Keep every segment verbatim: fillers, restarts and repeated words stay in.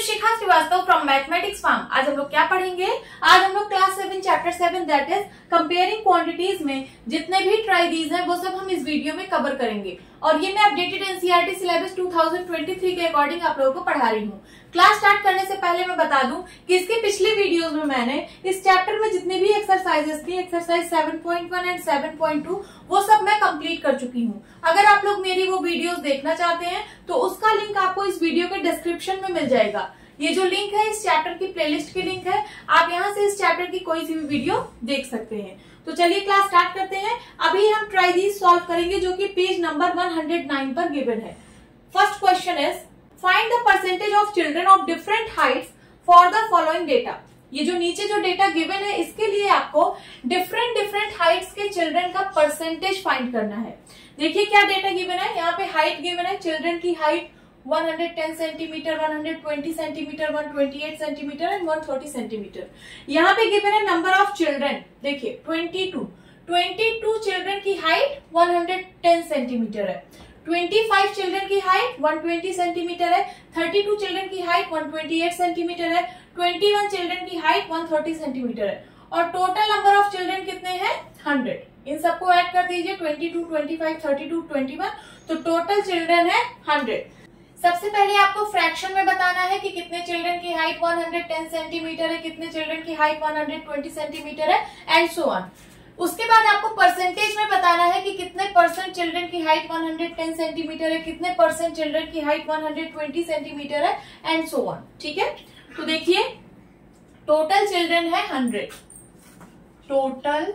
Shikha Srivastava from mathematics farm. आज हम लोग क्या पढ़ेंगे? आज हम लोग class seven chapter seven that is comparing quantities में जितने भी ट्राइडीज हैं वो सब हम इस वीडियो में कवर करेंगे। और ये मैं updated NCERT syllabus two thousand twenty three के अकॉर्डिंग आप लोगों को पढ़ा रही हूँ। क्लास स्टार्ट करने से पहले मैं बता दूं कि इसके पिछले वीडियोस में मैंने इस चैप्टर में जितनी भी एक्सरसाइजेस थी, exercise seven point one and seven point two, वो सब मैं कंप्लीट कर चुकी हूँ। अगर आप लोग मेरी वो वीडियोस देखना चाहते हैं तो उसका लिंक आपको इस वीडियो के डिस्क्रिप्शन में मिल जाएगा। ये जो लिंक है इस चैप्टर की प्लेलिस्ट की लिंक है, आप यहाँ से इस चैप्टर की कोई सी भी वीडियो देख सकते हैं। तो चलिए क्लास स्टार्ट करते हैं। अभी हम ट्राइडीज सॉल्व करेंगे जो कि page number one hundred nine पर गिवन है। First question is find the percentage of children of different heights for the following data. ये जो नीचे जो डेटा गिवन है इसके लिए आपको डिफरेंट डिफरेंट हाइट्स के चिल्ड्रन का परसेंटेज फाइंड करना है। देखिए क्या डेटा गिवन है, यहाँ पे हाइट गिवन है, चिल्ड्रन की height one hundred ten centimetre, one hundred twenty centimetre, one twenty eight centimetre and one thirty centimetre. यहाँ पे गिवन है नंबर ऑफ चिल्ड्रन, देखिए twenty two. Twenty two children की height one hundred ten centimetre है, twenty five children की height one twenty centimetre है, thirty two children की height one twenty eight centimetre है, ट्वेंटी वन चिल्ड्रन की height one thirty centimetre है और total number of children कितने हैं? हंड्रेड। इन सबको ऐड कर दीजिए, twenty two, twenty five, thirty two, twenty one, तो टोटल चिल्ड्रन है हंड्रेड। सबसे पहले आपको फ्रैक्शन में बताना है कि कितने चिल्ड्रन की height one hundred ten centimetre है, कितने चिल्ड्रन की height one hundred twenty centimetre है एंड सो ऑन। उसके बाद आपको परसेंटेज में बताना है कि कितने परसेंट चिल्ड्रन की height one hundred ten centimetre है, कितने परसेंट चिल्ड्रन की height one hundred twenty centimetre है एंड सो ऑन। ठीक है, तो देखिए टोटल चिल्ड्रन है हंड्रेड, टोटल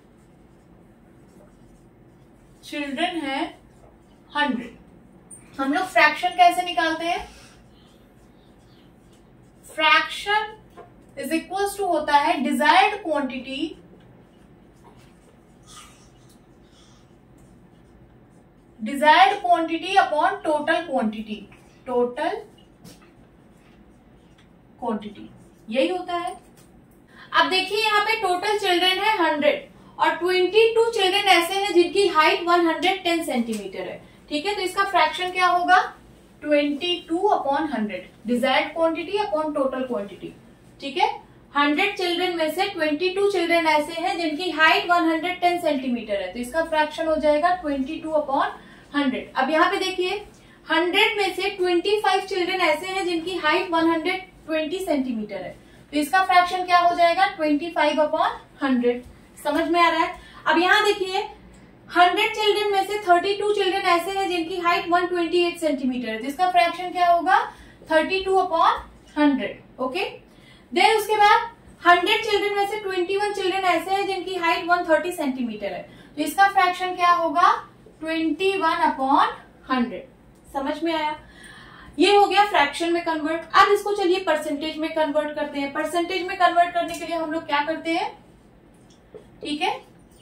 चिल्ड्रन है हंड्रेड। हम लोग फ्रैक्शन कैसे निकालते हैं? फ्रैक्शन इज इक्वल्स टू होता है desired quantity desired quantity upon total quantity, total quantity यही होता है। अब देखिए यहाँ पे टोटल चिल्ड्रन है हंड्रेड और ट्वेंटी टू चिल्ड्रन ऐसे हैं जिनकी height one hundred ten centimetre है। ठीक है, तो इसका फ्रैक्शन क्या होगा? Twenty two upon hundred, desired quantity upon total quantity. ठीक है, हंड्रेड चिल्ड्रन में से ट्वेंटी टू चिल्ड्रन ऐसे हैं जिनकी height one hundred ten centimetre है, तो इसका फ्रैक्शन हो जाएगा ट्वेंटी टू अपॉन हंड्रेड। अब यहाँ पे देखिए हंड्रेड में से ट्वेंटी फाइव चिल्ड्रन ऐसे हैं जिनकी height one hundred twenty centimetre है, तो इसका फ्रैक्शन क्या हो जाएगा? Twenty five upon hundred. समझ में आ रहा है? अब यहाँ देखिए हंड्रेड चिल्ड्रन में से थर्टी टू चिल्ड्रन ऐसे हैं जिनकी height one twenty eight centimetre है, जिसका फ्रैक्शन क्या होगा? Thirty two upon hundred. Okay, then उसके बाद हंड्रेड चिल्ड्रन में से ट्वेंटी वन चिल्ड्रन ऐसे हैं जिनकी हाइट वन थर्टी सेंटीमीटर है, तो इसका फ्रैक्शन क्या होगा? Twenty one upon hundred. समझ में आया? ये हो गया फ्रैक्शन में कन्वर्ट। अब इसको चलिए परसेंटेज में कन्वर्ट करते हैं। परसेंटेज में कन्वर्ट करने के लिए हम लोग क्या करते हैं? ठीक है,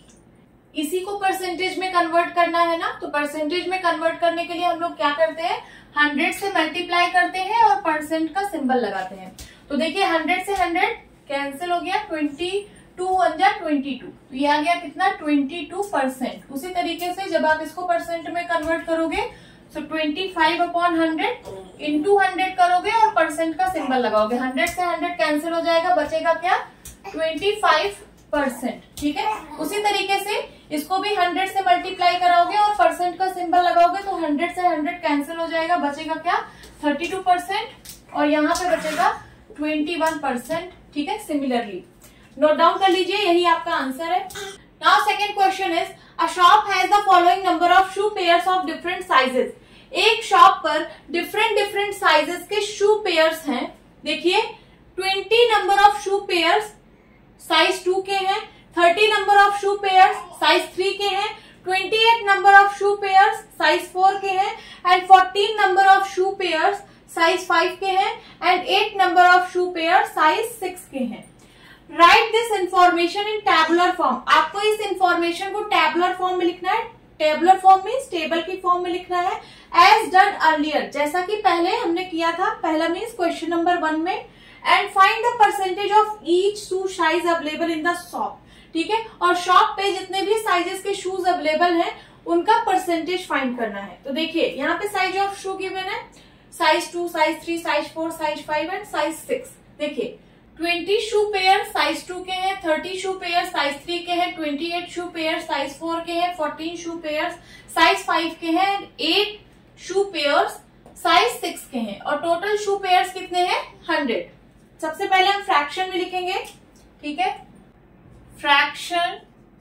इसी को परसेंटेज में कन्वर्ट करना है ना, तो परसेंटेज में कन्वर्ट करने के लिए हम लोग क्या करते हैं? हंड्रेड से मल्टीप्लाई करते हैं और परसेंट का सिंबल लगाते हैं। तो देखिए हंड्रेड से हंड्रेड कैंसिल हो गया, ट्वेंटी टू वन जा ट्वेंटी टू, तो ये आ गया कितना? Twenty two percent. उसी तरीके से जब आप इसको परसेंट में कन्वर्ट करोगे तो twenty five upon hundred into hundred करोगे और परसेंट का सिंबल लगाओगे। हंड्रेड से हंड्रेड कैंसिल हो जाएगा, बचेगा क्या? Twenty five percent. ठीक है, उसी तरीके से इसको भी हंड्रेड से मल्टीप्लाई कराओगे और परसेंट का सिंबल लगाओगे तो हंड्रेड से हंड्रेड कैंसिल हो जाएगा, बचेगा क्या? थर्टी टू परसेंट और यहाँ पे बचेगा ट्वेंटी वन परसेंट। ठीक है, सिमिलरली नोट डाउन कर लीजिए, यही आपका आंसर है। Now second question is a shop has the following number of shoe pairs of different sizes. एक शॉप पर डिफरेंट डिफरेंट साइजेस के शू पेयर्स हैं। देखिए twenty number of shoe pairs size two के हैं, thirty number of shoe pairs size three के हैं, twenty eight number of shoe pairs size four के हैं and fourteen number of shoe pairs size five के हैं and eight number of shoe pairs size six के हैं। Write this information in tabular form. आपको इस इंफॉर्मेशन को tabular form में लिखना है। टेबुलर फॉर्म मीन्स टेबल की फॉर्म में लिखना है, एज डन अर्लियर, जैसा कि पहले हमने किया था। पहला मीन्स क्वेश्चन नंबर वन में। And find the percentage of each shoe size available in the shop. ठीक है, और शॉप पे जितने भी साइजेस के शूज अवेलेबल हैं उनका परसेंटेज फाइंड करना है। तो देखिए यहाँ पे साइज ऑफ शू गिवन है size two, size three, size four, size five and size six. देखिए twenty shoe pair size two के हैं, thirty shoe pair size three के हैं, twenty eight shoe pair size four के हैं, fourteen shoe pair size five के हैं, eight shoe pair size six के हैं और टोटल शू पेयर्स कितने हैं? हंड्रेड। सबसे पहले हम फ्रैक्शन में लिखेंगे, ठीक है। फ्रैक्शन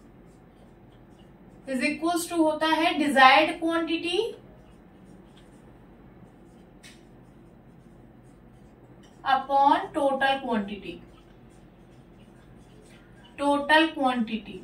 इज इक्वल्स टू होता है desired quantity upon total quantity. Total quantity,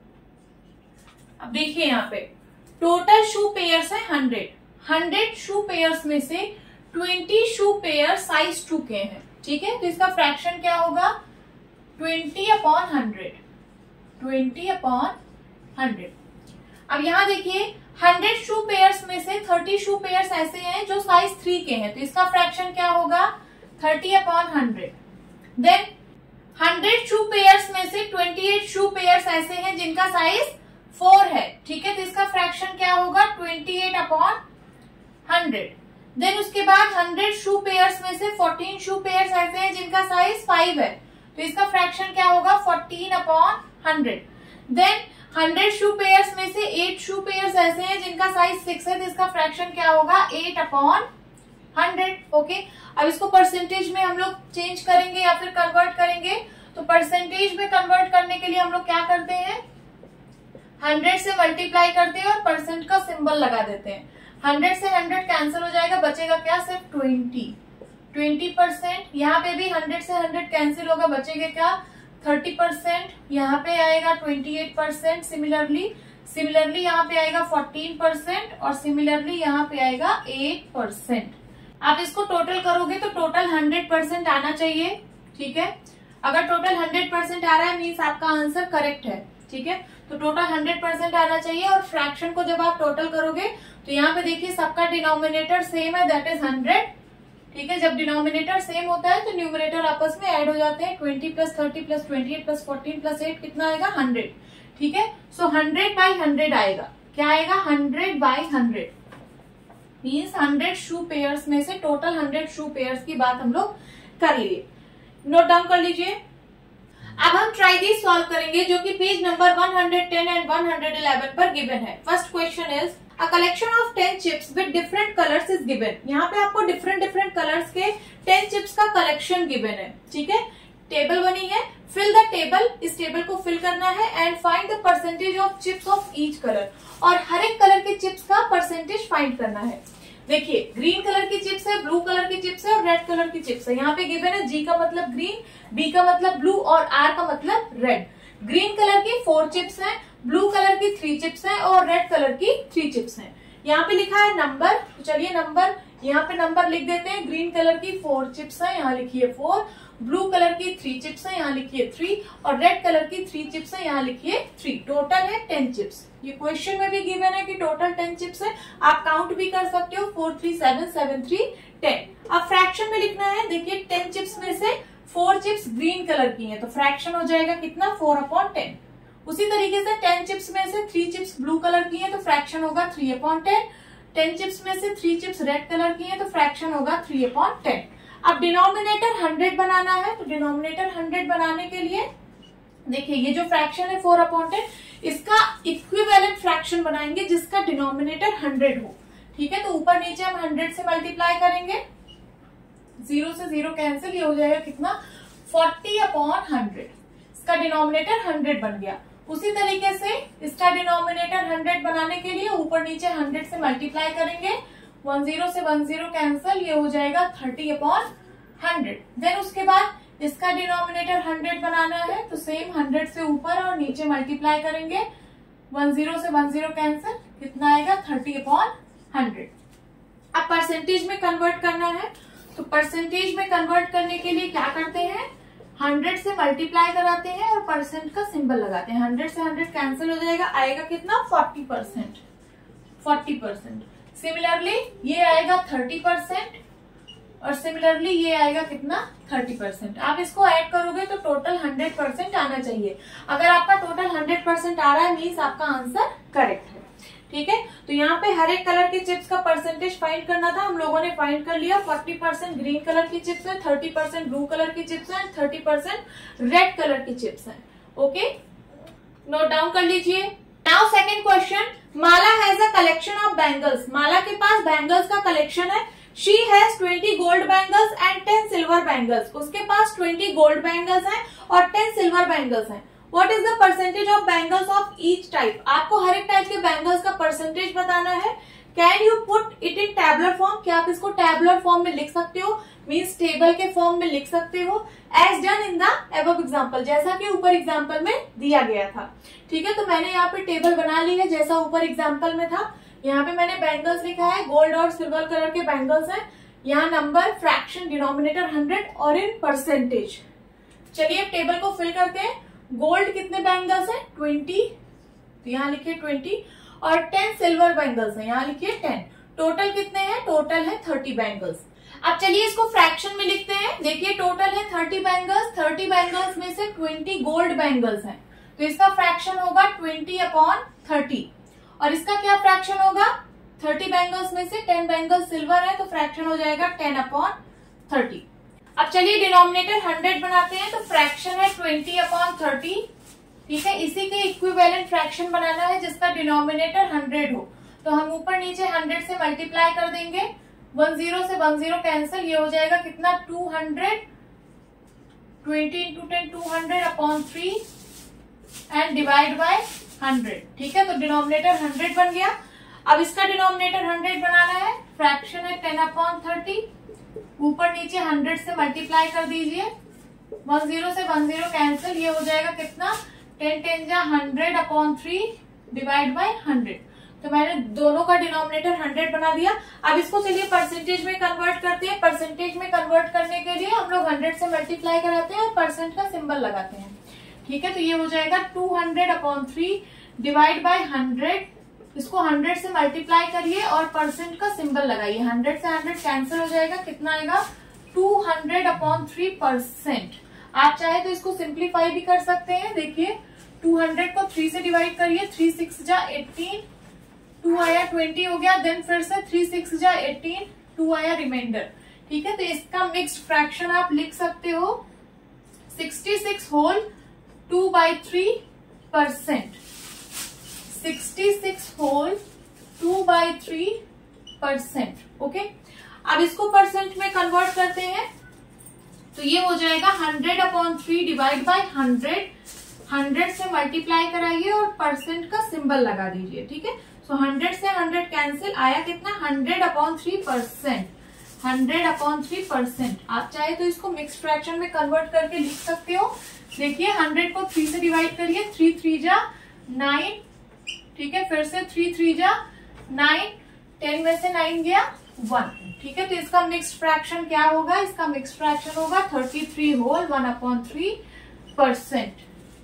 अब देखिए यहाँ पे टोटल शू पेयर्स है हंड्रेड। हंड्रेड शू पेयर्स में से twenty shoe pair size two के हैं, ठीक है। तो इसका फ्रैक्शन क्या होगा? Twenty upon hundred. Twenty upon hundred. अब यहाँ देखिए हंड्रेड शू पेयर्स में से थर्टी शू पेयर्स ऐसे हैं जो साइज थ्री के हैं, तो इसका फ्रैक्शन क्या होगा? Thirty upon hundred. Then hundred shoe pairs में से ट्वेंटी एट शू पेयर्स ऐसे हैं जिनका साइज फोर है, ठीक है। तो इसका फ्रैक्शन क्या होगा? Twenty eight upon hundred. Then उसके बाद हंड्रेड शू पेयर्स में से फोर्टीन शू पेयर्स ऐसे हैं जिनका साइज फाइव है, तो इसका फ्रैक्शन क्या होगा? Fourteen upon hundred. Then hundred shoe pairs में से एट शू पेयर्स ऐसे हैं जिनका साइज सिक्स है, तो इसका फ्रैक्शन क्या होगा? Eight upon hundred. ओके, अब इसको परसेंटेज में हम लोग चेंज करेंगे या फिर कन्वर्ट करेंगे। तो परसेंटेज में कन्वर्ट करने के लिए हम लोग क्या करते हैं? हंड्रेड से मल्टीप्लाई करते हैं और परसेंट का सिंबल लगा देते हैं। हंड्रेड से हंड्रेड कैंसिल हो जाएगा, बचेगा क्या? सिर्फ ट्वेंटी। Twenty percent. यहाँ पे भी हंड्रेड से हंड्रेड कैंसिल होगा, बचेगा क्या? Thirty percent. यहाँ पे आएगा twenty eight percent. Similarly similarly यहाँ पे आएगा फोर्टीन परसेंट और सिमिलरली यहाँ पे आएगा एट परसेंट। आप इसको टोटल करोगे तो टोटल हंड्रेड परसेंट आना चाहिए, ठीक है। अगर टोटल हंड्रेड परसेंट आ रहा है मीन्स आपका आंसर करेक्ट है, ठीक है। तो टोटल हंड्रेड परसेंट आना चाहिए और फ्रैक्शन को जब आप टोटल करोगे तो यहाँ पे देखिए सबका डिनोमिनेटर सेम है, दैट इज हंड्रेड, ठीक है। जब डिनोमिनेटर सेम होता है तो न्यूमरेटर आपस में ऐड हो जाते हैं। Twenty plus thirty plus twenty eight plus fourteen plus eight कितना आएगा? हंड्रेड, ठीक है। सो हंड्रेड बाई हंड्रेड आएगा, क्या आएगा? Hundred by hundred means hundred shoe pairs में से टोटल हंड्रेड शू पेयर्स की बात हम लोग कर लिए। नोट डाउन कर लीजिए। अब हम ट्राई दिस सॉल्व करेंगे जो कि page number one hundred ten and one hundred eleven पर गिवन है। First question is a collection of ten chips with different colours is given. यहाँ पे आपको डिफरेंट डिफरेंट कलर्स के टेन चिप्स का कलेक्शन गिवन है, ठीक है। टेबल बनी है, फिल द टेबल, इस टेबल को फिल करना है and find the percentage of chips of each colour, और हर एक कलर के चिप्स का परसेंटेज फाइंड करना है। देखिए ग्रीन कलर की चिप्स है, ब्लू कलर की चिप्स है और रेड कलर की चिप्स है। यहाँ पे गिवन है जी का मतलब ग्रीन, बी का मतलब ब्लू और आर का मतलब रेड। ग्रीन कलर की फोर चिप्स हैं, ब्लू कलर की थ्री चिप्स हैं और रेड कलर की थ्री चिप्स हैं। यहाँ पे लिखा है नंबर, तो चलिए नंबर यहाँ पे नंबर लिख देते हैं। ग्रीन कलर की फोर चिप्स है, यहाँ लिखिए फोर, ब्लू कलर की थ्री चिप्स है, यहाँ लिखिए थ्री और रेड कलर की थ्री चिप्स है, यहाँ लिखिए थ्री। टोटल है टेन चिप्स। ये क्वेश्चन में भी गिवन है कि टोटल टेन चिप्स है, आप काउंट भी कर सकते हो, four three seven seven three ten. अब फ्रैक्शन में लिखना है। देखिए टेन चिप्स में से फोर चिप्स ग्रीन कलर की है, तो फ्रैक्शन हो जाएगा कितना? Four upon ten. उसी तरीके से टेन चिप्स में से थ्री चिप्स ब्लू कलर की है, तो फ्रैक्शन होगा three upon ten. Ten chips में से थ्री चिप्स रेड कलर की है, तो फ्रैक्शन होगा थ्री अपॉन टेन। अब डिनोमिनेटर हंड्रेड बनाना है, तो डिनोमिनेटर हंड्रेड बनाने के लिए देखिए ये जो फ्रैक्शन है फोर अपॉन टेन, इसका इक्विवेलेंट फ्रैक्शन बनाएंगे जिसका डिनोमिनेटर हंड्रेड हो, ठीक है। तो ऊपर नीचे हम हंड्रेड से मल्टीप्लाई करेंगे, जीरो से जीरो कैंसिल, ये हो जाएगा कितना? Forty upon hundred. इसका डिनोमिनेटर हंड्रेड बन गया। उसी तरीके से इसका डिनोमिनेटर हंड्रेड बनाने के लिए ऊपर नीचे हंड्रेड से मल्टीप्लाई करेंगे, वन जीरो से वन जीरो कैंसिल, ये हो जाएगा थर्टी अपॉन हंड्रेड। देन उसके बाद इसका डिनोमिनेटर हंड्रेड बनाना है, तो सेम हंड्रेड से ऊपर और नीचे मल्टीप्लाई करेंगे, वन जीरो से वन जीरो कैंसिल, कितना आएगा? Thirty upon hundred. अब परसेंटेज में कन्वर्ट करना है, तो परसेंटेज में कन्वर्ट करने के लिए क्या करते हैं? हंड्रेड से मल्टीप्लाई कराते हैं और परसेंट का सिंबल लगाते हैं। हंड्रेड से हंड्रेड कैंसिल हो जाएगा, आएगा कितना? Forty percent. Forty percent. Similarly ये आएगा थर्टी परसेंट और सिमिलरली ये आएगा कितना? Thirty percent. आप इसको ऐड करोगे तो टोटल हंड्रेड परसेंट आना चाहिए। अगर आपका टोटल हंड्रेड परसेंट आ रहा है मीन्स आपका आंसर करेक्ट है, ठीक है, तो यहाँ पे हर एक कलर के चिप्स का परसेंटेज फाइंड करना था, हम लोगों ने फाइंड कर लिया। फोर्टी परसेंट ग्रीन कलर की चिप्स है, थर्टी परसेंट ब्लू कलर की चिप्स है, थर्टी परसेंट रेड कलर की चिप्स है। ओके, नोट डाउन कर लीजिए। Now second question, Mala has a collection of bangles. Mala के पास बैंगल्स का कलेक्शन है। She has twenty gold bangles and ten silver bangles. उसके पास ट्वेंटी गोल्ड बैंगल्स हैं और टेन सिल्वर बैंगल्स हैं। What is the percentage of bangles of each type. आपको हर एक टाइप के बैंगल्स का परसेंटेज बताना है। Can you put it in tabular form. क्या आप इसको टैबुलर फॉर्म में लिख सकते हो, मीन्स टेबल के फॉर्म में लिख सकते हो, as done in the above example, जैसा कि ऊपर एग्जाम्पल में दिया गया था। ठीक है, तो मैंने यहाँ पे टेबल बना ली है जैसा ऊपर एग्जाम्पल में था। यहाँ पे मैंने बैंगल्स लिखा है, गोल्ड और सिल्वर कलर के बैंगल्स हैं। यहाँ नंबर, फ्रैक्शन, डिनोमिनेटर हंड्रेड और इन परसेंटेज। चलिए अब टेबल को फिल करते हैं। गोल्ड कितने बैंगल्स हैं, ट्वेंटी, तो यहाँ लिखिए ट्वेंटी, और टेन सिल्वर बैंगल्स हैं, यहाँ लिखिए टेन। टोटल कितने हैं, टोटल है थर्टी बैंगल्स। अब चलिए इसको फ्रैक्शन में लिखते हैं। देखिए टोटल है थर्टी बैंगल्स, थर्टी बैंगल्स में से ट्वेंटी गोल्ड बैंगल्स हैं, तो इसका फ्रैक्शन होगा ट्वेंटी अपॉन थर्टी। और इसका क्या फ्रैक्शन होगा, थर्टी बैंगल्स में से टेन बैंगल्स सिल्वर है, तो फ्रैक्शन हो जाएगा टेन अपॉन थर्टी। अब चलिए डिनोमिनेटर हंड्रेड बनाते हैं, तो फ्रैक्शन है ट्वेंटी अपॉन थर्टी। ठीक है, इसी के इक्विवेलेंट फ्रैक्शन बनाना है जिसका डिनोमिनेटर हंड्रेड हो, तो हम ऊपर नीचे हंड्रेड से मल्टीप्लाई कर देंगे। वन जीरो से वन जीरो कैंसिल, ये हो जाएगा कितना, two hundred, twenty into ten two hundred upon three and divide by hundred. ठीक है, तो डिनोमिनेटर हंड्रेड बन गया। अब इसका डिनोमिनेटर हंड्रेड बनाना है, फ्रैक्शन है टेन अपॉन थर्टी, ऊपर नीचे हंड्रेड से मल्टीप्लाई कर दीजिए। वन जीरो से वन जीरो कैंसिल, ये हो जाएगा कितना, टेन टेन जा hundred upon three divide by hundred. तो मैंने दोनों का डिनोमिनेटर हंड्रेड बना दिया। अब इसको चलिए परसेंटेज में कन्वर्ट करते हैं। परसेंटेज में कन्वर्ट करने के लिए हम लोग हंड्रेड से मल्टीप्लाई कराते हैं और परसेंट का सिंबल लगाते हैं। ठीक है, तो ये हो जाएगा two hundred upon three divide by hundred. इसको हंड्रेड से मल्टीप्लाई करिए और परसेंट का सिंबल लगाइए। हंड्रेड से हंड्रेड कैंसिल हो जाएगा, कितना आएगा, two hundred upon three percent. आप चाहे तो इसको सिंप्लीफाई भी कर सकते हैं। देखिए टू हंड्रेड को थ्री से डिवाइड करिए, थ्री सिक्स जा एटीन, टू आया ट्वेंटी हो गया, देन फिर से थ्री सिक्स जा एटीन, टू आया रिमाइंडर। ठीक है, तो इसका मिक्स्ड फ्रैक्शन आप लिख सकते हो sixty six whole two by three percent. Sixty six whole two by three percent. Okay, अब इसको परसेंट में कन्वर्ट करते हैं, तो ये हो जाएगा hundred upon three divide by hundred. Hundred से मल्टीप्लाई कराइए और परसेंट का सिंबल लगा दीजिए। ठीक है, सो हंड्रेड से हंड्रेड कैंसिल, आया कितना, hundred upon three percent. Hundred upon three percent. आप चाहे तो इसको मिक्स फ्रैक्शन में कन्वर्ट करके लिख सकते हो। देखिए हंड्रेड को थ्री से डिवाइड करिए, थ्री थ्री जा नाइन। ठीक है, फिर से थ्री थ्री जा नाइन, टेन में से नाइन गया वन। ठीक है, तो इसका मिक्स्ड फ्रैक्शन क्या होगा, इसका मिक्स्ड फ्रैक्शन होगा thirty three whole one upon three percent.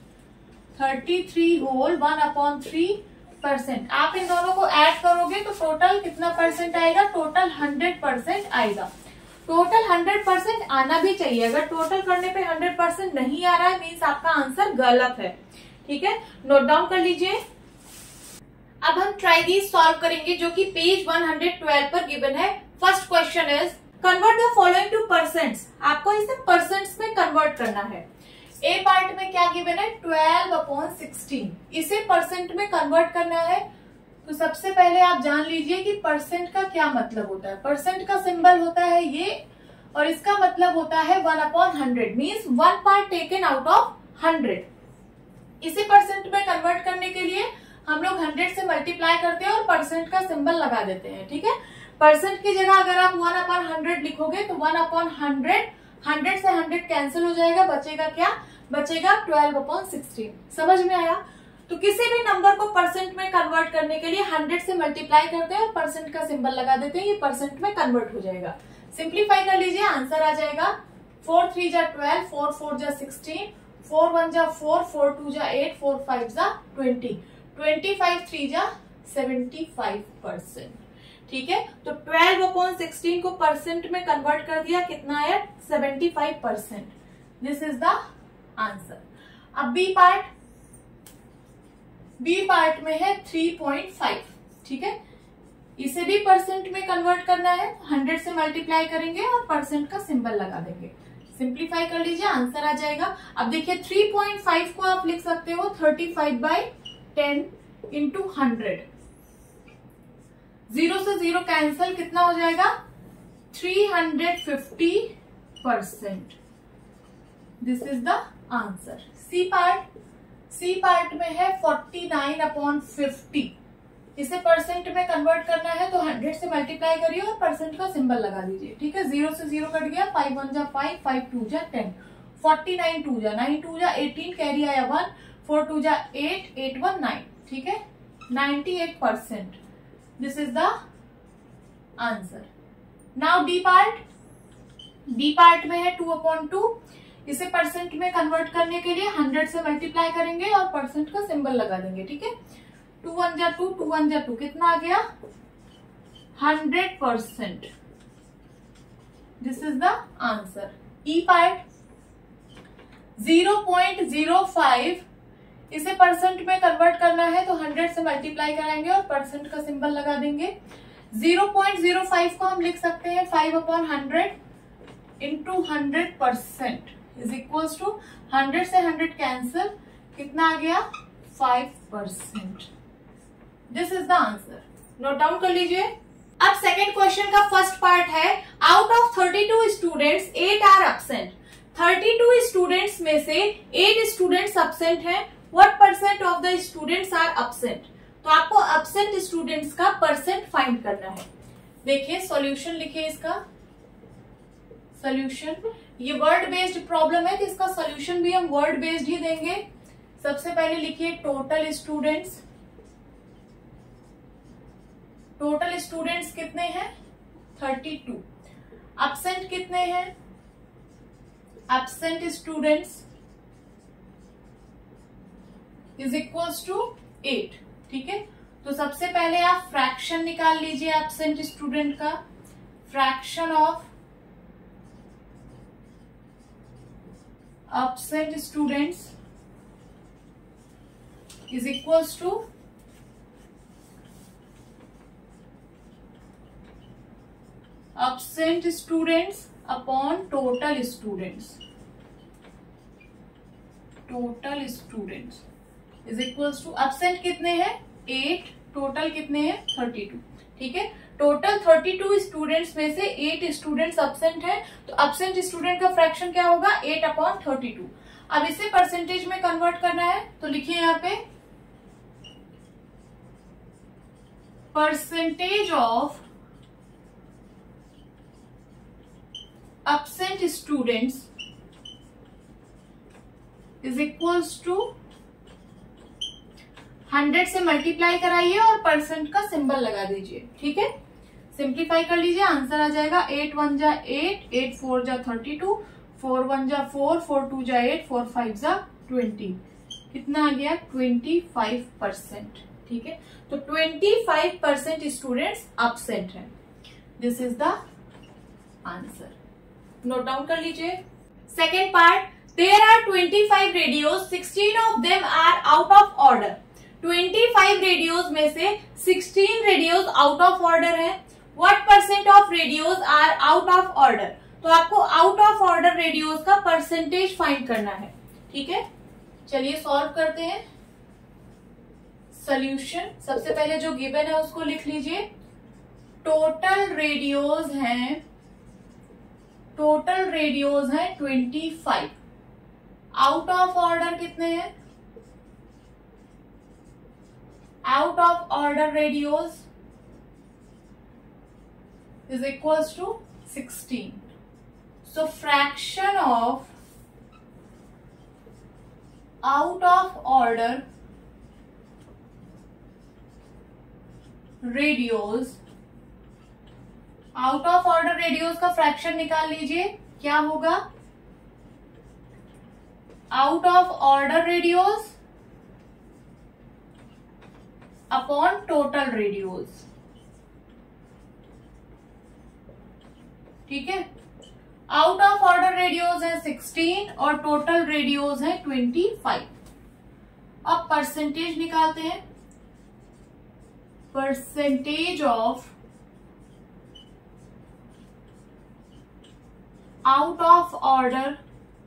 Thirty three whole one upon three percent. आप इन दोनों को ऐड करोगे तो टोटल कितना परसेंट आएगा, टोटल हंड्रेड परसेंट आएगा। टोटल हंड्रेड परसेंट आना भी चाहिए। अगर टोटल करने पे हंड्रेड परसेंट नहीं आ रहा है, मीन्स आपका आंसर गलत है। ठीक है, नोट डाउन कर लीजिए। अब हम ट्राई दीज सॉल्व करेंगे जो कि पेज वन हंड्रेड ट्वेल्व पर गिवन है। First question is convert the following to percents. आपको इसे परसेंट्स में कन्वर्ट करना है। ए पार्ट में क्या गिवन है, ट्वेल्व अपॉन सिक्सटीन। इसे परसेंट में कन्वर्ट करना है, तो सबसे पहले आप जान लीजिए कि परसेंट का क्या मतलब होता है। परसेंट का सिंबल होता है ये, और इसका मतलब होता है one upon hundred, means one part taken out of hundred. इसे परसेंट में कन्वर्ट करने के लिए हम लोग हंड्रेड से मल्टीप्लाई करते हैं और परसेंट का सिंबल लगा देते हैं। ठीक है, परसेंट की जगह अगर आप वन अपॉन हंड्रेड लिखोगे तो वन अपॉन हंड्रेड, हंड्रेड से हंड्रेड कैंसिल हो जाएगा, बचेगा क्या, बचेगा ट्वेल्व अपॉन सिक्सटीन। समझ में आया? तो किसी भी नंबर को परसेंट में कन्वर्ट करने के लिए हंड्रेड से मल्टीप्लाई करते हैं और परसेंट का सिंबल लगा देते हैं, ये परसेंट में कन्वर्ट हो जाएगा। सिंप्लीफाई कर लीजिए, आंसर आ जाएगा फोर थ्री जा ट्वेल्व, फोर फोर जा सिक्सटीन, फोर वन जा फोर, फोर टू जा एट, फोर फाइव जा ट्वेंटी, ट्वेंटी फाइव थ्री जा सेवेंटी फाइव परसेंट। ठीक है, तो ट्वेल्व अपॉन सिक्सटीन को परसेंट में कन्वर्ट कर दिया, कितना आया, seventy five percent. This is the answer. अब बी पार्ट, बी पार्ट में है थ्री पॉइंट फाइव। ठीक है, इसे भी परसेंट में कन्वर्ट करना है, हंड्रेड से मल्टीप्लाई करेंगे और परसेंट का सिंबल लगा देंगे। सिंप्लीफाई कर लीजिए, आंसर आ जाएगा। अब देखिए थ्री पॉइंट फाइव को आप लिख सकते हो thirty five by ten into hundred. Zero से जीरो कैंसल, कितना हो जाएगा three hundred fifty percent. This is the answer. C part, C part में है फोर्टी नाइन अपॉन फिफ्टी। इसे परसेंट में कन्वर्ट करना है तो हंड्रेड से मल्टीप्लाई करिए और परसेंट का सिंबल लगा दीजिए। ठीक है, जीरो से जीरो कट गया, फाइव वन जा फाइव, फाइव टू जा टेन, फोर्टी नाइन टू जा नाइन, टू जा एटीन, कैरी आया वन, फोर टू जा एट, एट वन नाइन। ठीक है, ninety eight percent. This is the answer. Now D part, D part में है टू अपॉन टू। इसे परसेंट में कन्वर्ट करने के लिए हंड्रेड से मल्टीप्लाई करेंगे और परसेंट का सिंबल लगा देंगे। ठीक है, टू वन जा टू, टू वन जा टू, कितना आ गया hundred percent. This is the answer. E part, zero point zero five, इसे परसेंट में कन्वर्ट करना है तो हंड्रेड से मल्टीप्लाई कराएंगे और परसेंट का सिंबल लगा देंगे। जीरो पॉइंट जीरो फाइव को हम लिख सकते हैं five upon hundred into hundred percent is equals to hundred से हंड्रेड कैंसिल, कितना आ गया five percent. This is the answer. Note down कर लीजिए। अब सेकेंड क्वेश्चन का फर्स्ट पार्ट है, out of thirty two students eight are absent. Thirty two students में से एट स्टूडेंट्स एब्सेंट हैं। What percent of the students are absent. तो आपको एब्सेंट स्टूडेंट्स का परसेंट फाइंड करना है। देखिए सॉल्यूशन लिखिए इसका। सॉल्यूशन, ये वर्ड बेस्ड प्रॉब्लम है तो इसका सॉल्यूशन भी हम वर्ड बेस्ड ही देंगे। सबसे पहले लिखिए टोटल स्टूडेंट्स। टोटल स्टूडेंट्स कितने हैं थर्टी टू। एब्सेंट कितने हैं, absent students is equals to eight. ठीक है, तो सबसे पहले आप फ्रैक्शन निकाल लीजिए एब्सेंट स्टूडेंट का। Fraction of absent students is equals to absent students upon total students. Total students is equals to absent कितने हैं एट, टोटल कितने हैं थर्टी टू। ठीक है, टोटल थर्टी टू स्टूडेंट्स में से एट स्टूडेंट्स एब्सेंट हैं, तो एब्सेंट स्टूडेंट का फ्रैक्शन क्या होगा एट अपॉन थर्टी टू। अब इसे परसेंटेज में कन्वर्ट करना है तो लिखिए यहाँ पे percentage of absent students is equals to hundred से मल्टीप्लाई कराइए और परसेंट का सिंबल लगा दीजिए। ठीक है, सिंप्लीफाई कर लीजिए, आंसर आ जाएगा एट वन जा एट, एट फोर जा थर्टी टू, फोर वन जा फोर, फोर टू जा एट, फोर फाइव जा ट्वेंटी, कितना आ गया ट्वेंटी फाइव परसेंट। ठीक है, तो twenty five percent students absent हैं। This is the answer. Note down कर लीजिए। Second part, there are twenty five radios, sixteen of them are out of order. Twenty five radios में से sixteen radios out of order है। What percent of radios are out of order. तो आपको out of order radios का percentage find करना है। ठीक है, चलिए सॉल्व करते हैं। सॉल्यूशन, सबसे पहले जो गिवन है उसको लिख लीजिए। टोटल रेडियोज हैं, टोटल रेडियोज हैं twenty five. Out of order कितने हैं, out of order radios is equals to sixteen. So fraction of out of order radios, out of order radios का फ्रैक्शन निकाल लीजिए, क्या होगा out of order radios upon total radios. ठीक है, out of order radios है sixteen और total radios है ट्वेंटी फाइव। अब परसेंटेज निकालते हैं। percentage of out of order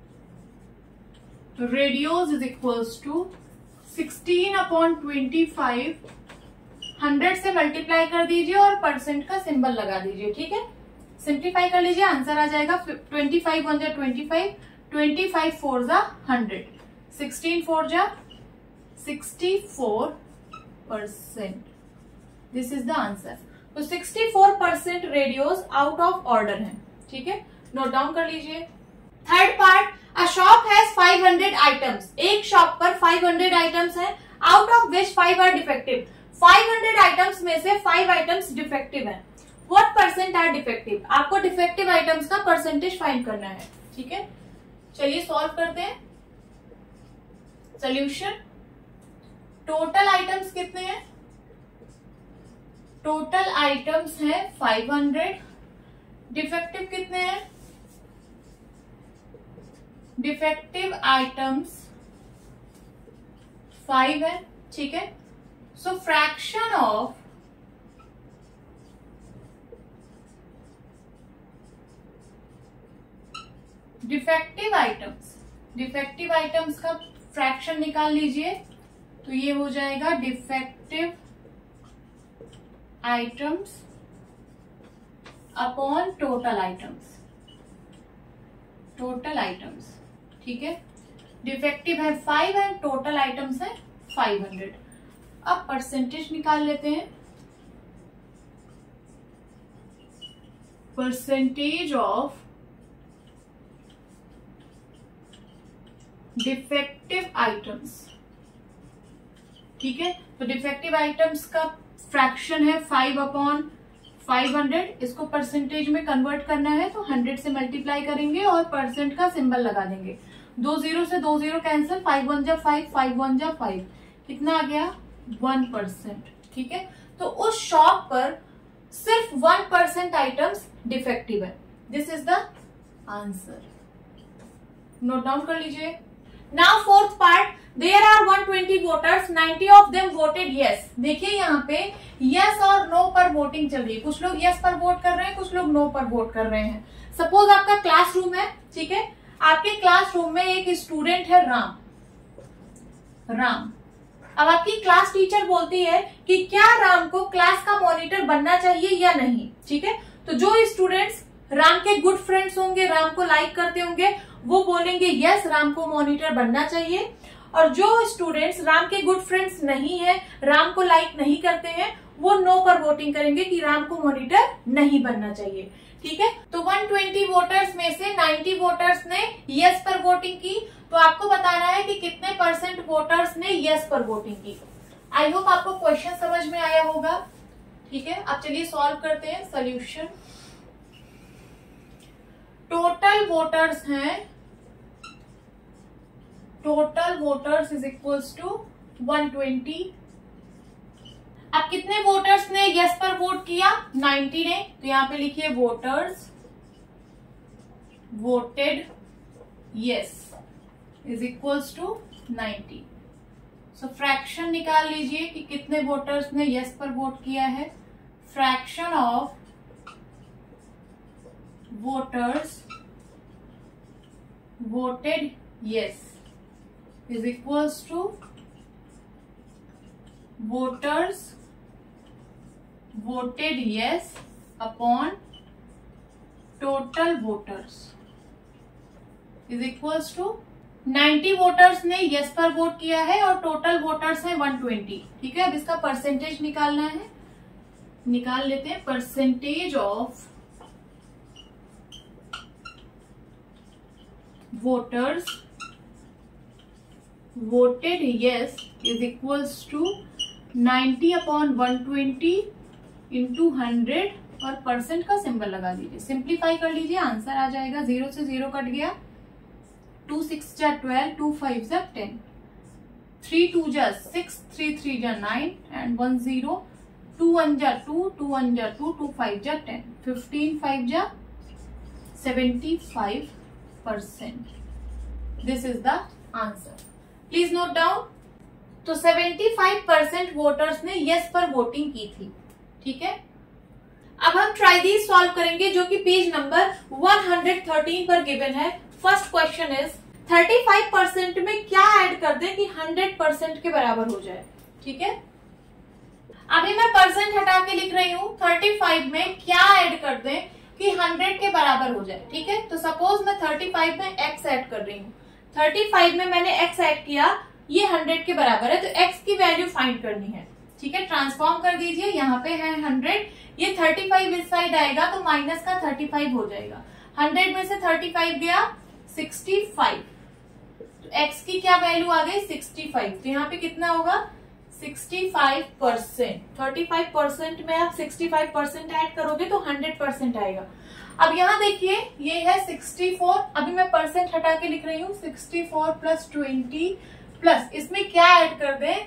radios is equals to sixteen upon twenty five, hundred से multiply कर दीजिए और परसेंट का सिंबल लगा दीजिए, ठीक है। सिंप्लीफाई कर लीजिए, आंसर आ जाएगा ट्वेंटी फाइव वन जा twenty five, twenty five four जा हंड्रेड, सिक्सटीन फोर जा sixty four percent. This is the answer. तो sixty four percent radios out of order हैं, ठीक है, नोट डाउन कर लीजिए। Third part, a shop has five hundred items. एक shop पर फाइव हंड्रेड आइटम्स हैं, out of which five are defective. Five hundred items में से फाइव आइटम्स डिफेक्टिव हैं। What percent are defective? आपको डिफेक्टिव आइटम्स का परसेंटेज फाइंड करना है, ठीक है। चलिए सॉल्व करते हैं। सोल्यूशन, टोटल आइटम्स कितने हैं? टोटल आइटम्स है फाइव हंड्रेड, डिफेक्टिव कितने हैं? डिफेक्टिव आइटम्स फाइव है, ठीक है। So fraction of defective items, defective items का फ्रैक्शन निकाल लीजिए, तो ये हो जाएगा defective items upon total items, total items, ठीक है। डिफेक्टिव है फाइव एंड टोटल आइटम्स है फाइव हंड्रेड। अब परसेंटेज निकाल लेते हैं। परसेंटेज ऑफ डिफेक्टिव आइटम्स, ठीक है। तो डिफेक्टिव आइटम्स का फ्रैक्शन है फाइव अपॉन फाइव हंड्रेड। इसको परसेंटेज में कन्वर्ट करना है तो हंड्रेड से मल्टीप्लाई करेंगे और परसेंट का सिंबल लगा देंगे। दो जीरो से दो जीरो कैंसिल, फाइव वन जा फाइव, फाइव वन जा फाइव, कितना आ गया? वन परसेंट, ठीक है। तो उस शॉप पर सिर्फ वन परसेंट आइटम्स डिफेक्टिव है। This is the answer. Note down कर लीजिए। Now fourth part, there are one twenty voters, ninety of them voted yes. देखिए यहाँ पे यस और नो पर वोटिंग चल रही है। कुछ लोग यस पर वोट कर रहे हैं, कुछ लोग नो पर वोट कर रहे हैं। सपोज आपका क्लासरूम है, ठीक है। आपके क्लासरूम में एक स्टूडेंट है राम, राम। अब आपकी क्लास टीचर बोलती है कि क्या राम को क्लास का मॉनिटर बनना चाहिए या नहीं, ठीक है। तो जो स्टूडेंट्स राम के गुड फ्रेंड्स होंगे, राम को लाइक करते होंगे, वो बोलेंगे यस राम को मॉनिटर बनना चाहिए। और जो स्टूडेंट्स राम के गुड फ्रेंड्स नहीं है, राम को लाइक नहीं करते हैं, वो नो पर वोटिंग करेंगे कि राम को मॉनिटर नहीं बनना चाहिए, ठीक है। तो वन ट्वेंटी वोटर्स में से नाइंटी वोटर्स ने यस पर वोटिंग की। तो आपको बताना है कि कितने परसेंट वोटर्स ने यस पर वोटिंग की। आई होप आपको क्वेश्चन समझ में आया होगा, ठीक है। अब चलिए सॉल्व करते हैं। सोल्यूशन, टोटल वोटर्स हैं, total voters is equals to one twenty. अब कितने वोटर्स ने यस पर वोट किया? नाइंटी ने। तो यहां पे लिखिए voters voted yes is equals to ninety. So fraction निकाल लीजिए कि कितने वोटर्स ने यस पर वोट किया है। Fraction of voters voted yes is equals to voters voted yes upon total voters is equals to ninety voters ने yes पर वोट किया है और टोटल वोटर्स है वन ट्वेंटी, ठीक है। अब इसका परसेंटेज निकालना है, निकाल लेते हैं। Percentage of voters voted yes is equals to ninety upon one twenty into hundred और परसेंट का सिंबल लगा दीजिए। सिंप्लीफाई कर लीजिए, आंसर आ जाएगा। जीरो से जीरो कट गया, टू सिक्स जा ट्वेल्व, टू फाइव जा टेन, थ्री टू जा सिक्स, थ्री थ्री जा nine and one zero, two one जा टू, टू वन जा टू, टू फाइव जा टेन, फिफ्टीन फाइव जा seventy five percent. This is the answer. Please note down. तो पचहत्तर percent voters ने yes पर voting की थी। ठीक है, अब हम ट्राई दीज सॉल्व करेंगे जो कि पेज नंबर एक सौ तेरह पर गिवन है। फर्स्ट क्वेश्चन इज पैंतीस परसेंट में क्या ऐड कर दें कि हंड्रेड परसेंट के बराबर हो जाए। ठीक है, अभी मैं परसेंट हटा के लिख रही हूँ, पैंतीस में क्या ऐड कर दें कि हंड्रेड के बराबर हो जाए। ठीक है, तो सपोज मैं पैंतीस में x ऐड कर रही हूँ, पैंतीस में मैंने x ऐड किया, ये हंड्रेड के बराबर है, तो x की वैल्यू फाइंड करनी है। ठीक है, ट्रांसफॉर्म कर दीजिए, यहाँ पे है हंड्रेड, ये पैंतीस इस साइड आएगा तो माइनस का पैंतीस हो जाएगा। हंड्रेड में से पैंतीस गया पैंसठ, तो x की क्या वैल्यू आ गई पैंसठ, तो यहाँ पे कितना होगा पैंसठ परसेंट। पैंतीस परसेंट में आप पैंसठ परसेंट ऐड करोगे तो हंड्रेड परसेंट आएगा। अब यहाँ देखिए ये है चौंसठ, अभी मैं परसेंट हटा के लिख रही हूँ, चौंसठ प्लस ट्वेंटी प्लस इसमें क्या ऐड कर दें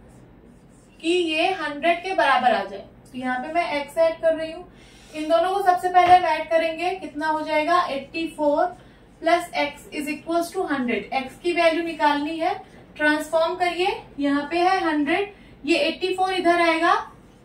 कि ये हंड्रेड के बराबर आ जाए। तो यहाँ पे मैं x ऐड कर रही हूँ, इन दोनों को सबसे पहले हम ऐड करेंगे, कितना हो जाएगा चौरासी plus x is equal to hundred. X की वैल्यू निकालनी है, ट्रांसफॉर्म करिए, यहाँ पे है हंड्रेड, ये चौरासी इधर आएगा,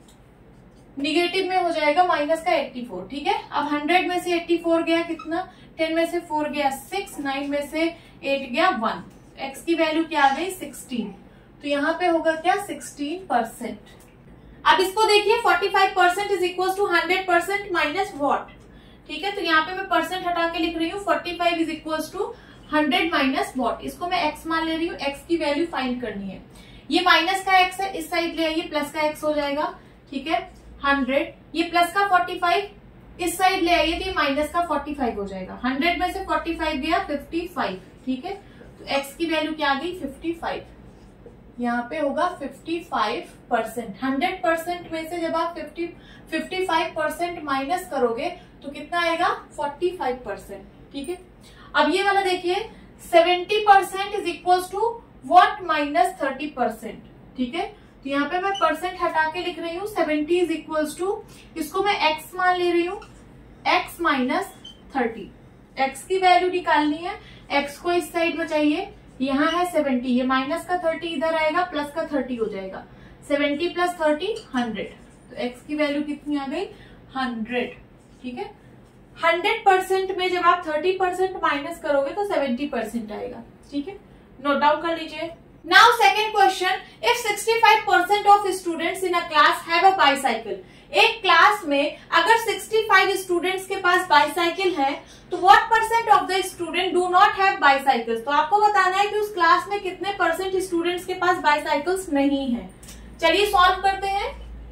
निगेटिव में हो जाएगा माइनस का चौरासी। ठीक है, अब हंड्रेड में से चौरासी गया कितना, टेन में से फोर गया सिक्स, नाइन में से एट गया वन, एक्स की वैल्यू क्या आ गई सिक्सटीन, तो यहाँ पे होगा क्या सिक्सटीन परसेंट। अब इसको देखिए, पैंतालीस percent is equal to hundred percent minus what. ठीक है, तो यहाँ पे मैं परसेंट हटा के लिख रही हूँ, पैंतालीस is equal to hundred minus what, इसको मैं x मान ले रही हूँ, x की वैल्यू फाइंड करनी है। ये माइनस का x है, इस साइड ले आइए, प्लस का x हो जाएगा। ठीक है, हंड्रेड, ये प्लस का पैंतालीस इस साइड ले आइए, तो ये माइनस का पैंतालीस हो जाएगा। हंड्रेड में से पैंतालीस गया पचपन। ठीक है, तो x की वैल्यू क्या आ गई पचपन, यहाँ पे होगा पचपन परसेंट। हंड्रेड परसेंट में से जब आप fifty fifty five percent minus करोगे तो कितना आएगा पैंतालीस परसेंट। ठीक है, अब ये वाला देखिए, सत्तर percent is equal to what minus thirty percent. ठीक है, तो यहाँ पे मैं परसेंट हटा के लिख रही हूँ, सत्तर इज इक्वल टू, इसको मैं x मान ले रही हूँ, x माइनस थर्टी। x की वैल्यू निकालनी है, x को इस साइड बचाइए, यहाँ है सत्तर, ये माइनस का तीस इधर आएगा, प्लस का तीस हो जाएगा, सत्तर प्लस तीस हंड्रेड, तो x की वैल्यू कितनी आ गई हंड्रेड। ठीक है, हंड्रेड परसेंट में जब आप थर्टी परसेंट माइनस करोगे तो सेवेंटी परसेंट आएगा। ठीक है, नोट डाउन कर लीजिए। Now second question, if sixty five percent of students in a class have a bicycle, एक क्लास में अगर पैंसठ स्टूडेंट्स के पास बाईसाइकिल है तो what percent of the student do not have bicycles, तो आपको बताना है कि उस क्लास में कितने परसेंट स्टूडेंट्स के पास बाईसाइकिल्स नहीं है। चलिए सॉल्व करते हैं।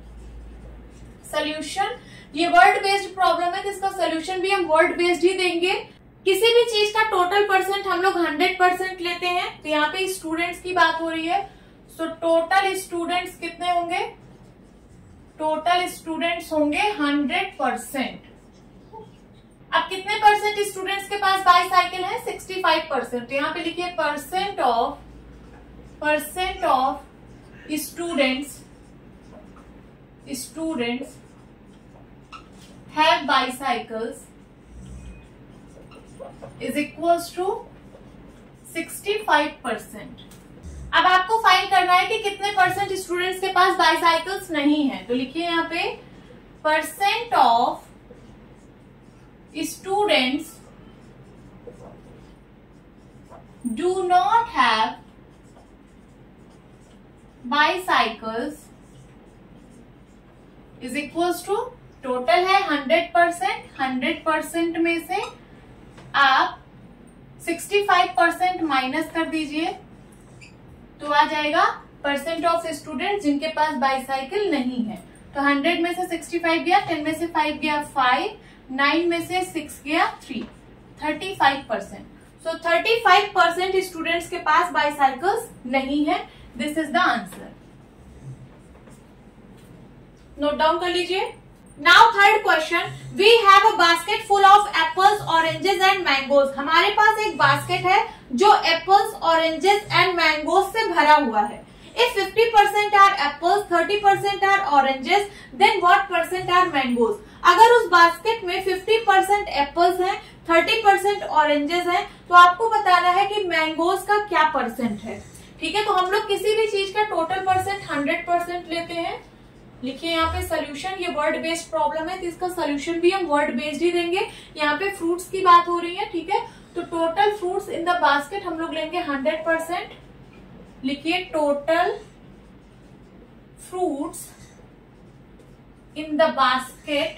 सोल्यूशन, ये वर्ड बेस्ड प्रॉब्लम है तो इसका सोल्यूशन भी हम वर्ड बेस्ड ही देंगे। किसी भी चीज का टोटल परसेंट हम लोग हंड्रेड परसेंट लेते हैं, तो यहाँ पे स्टूडेंट्स की बात हो रही है, सो टोटल स्टूडेंट्स कितने होंगे, टोटल स्टूडेंट्स होंगे हंड्रेड परसेंट। अब कितने परसेंट स्टूडेंट्स के पास बाईसाइकिल है, सिक्सटी फाइव परसेंट, तो यहाँ पे लिखिए percent of percent of students students have bicycles is equals to sixty five percent. अब आपको फाइंड करना है कि कितने परसेंट स्टूडेंट्स के पास बाईसाइकिल्स नहीं है, तो लिखिए यहाँ पे percent of students do not have bicycles is equals to, total है हंड्रेड परसेंट, हंड्रेड परसेंट में से आप सिक्सटी फाइव परसेंट माइनस कर दीजिए तो आ जाएगा परसेंट ऑफ स्टूडेंट जिनके पास बाईसाइकिल नहीं है। तो हंड्रेड में से सिक्सटी फाइव गया, टेन में से फाइव गया फाइव, नाइन में से सिक्स गया three, thirty five percent. So thirty five percent students के पास बाईसाइकिल्स नहीं है। This is the answer. Note down कर लीजिए। Now third question, we have a basket full of apples, oranges and mangoes. हमारे पास एक बास्केट है जो एप्पल्स, ऑरेंजेस एंड मैंगोज से भरा हुआ है। If fifty percent are apples, thirty percent are oranges, then what percent are mangoes? अगर उस बास्केट में फिफ्टी परसेंट एप्पल्स हैं, थर्टी परसेंट ऑरेंजेस हैं, तो आपको बताना है कि मैंगोज का क्या परसेंट है। ठीक है, तो हम लोग किसी भी चीज का टोटल परसेंट हंड्रेड परसेंट लेते हैं। लिखिए यहाँ पे सोल्यूशन, ये वर्ड बेस्ड प्रॉब्लम है तो इसका सोल्यूशन भी हम वर्ड बेस्ड ही देंगे। यहाँ पे फ्रूट्स की बात हो रही है, ठीक है, तो total fruits in the basket हम लोग लेंगे हंड्रेड परसेंट। लिखिए total fruits in the basket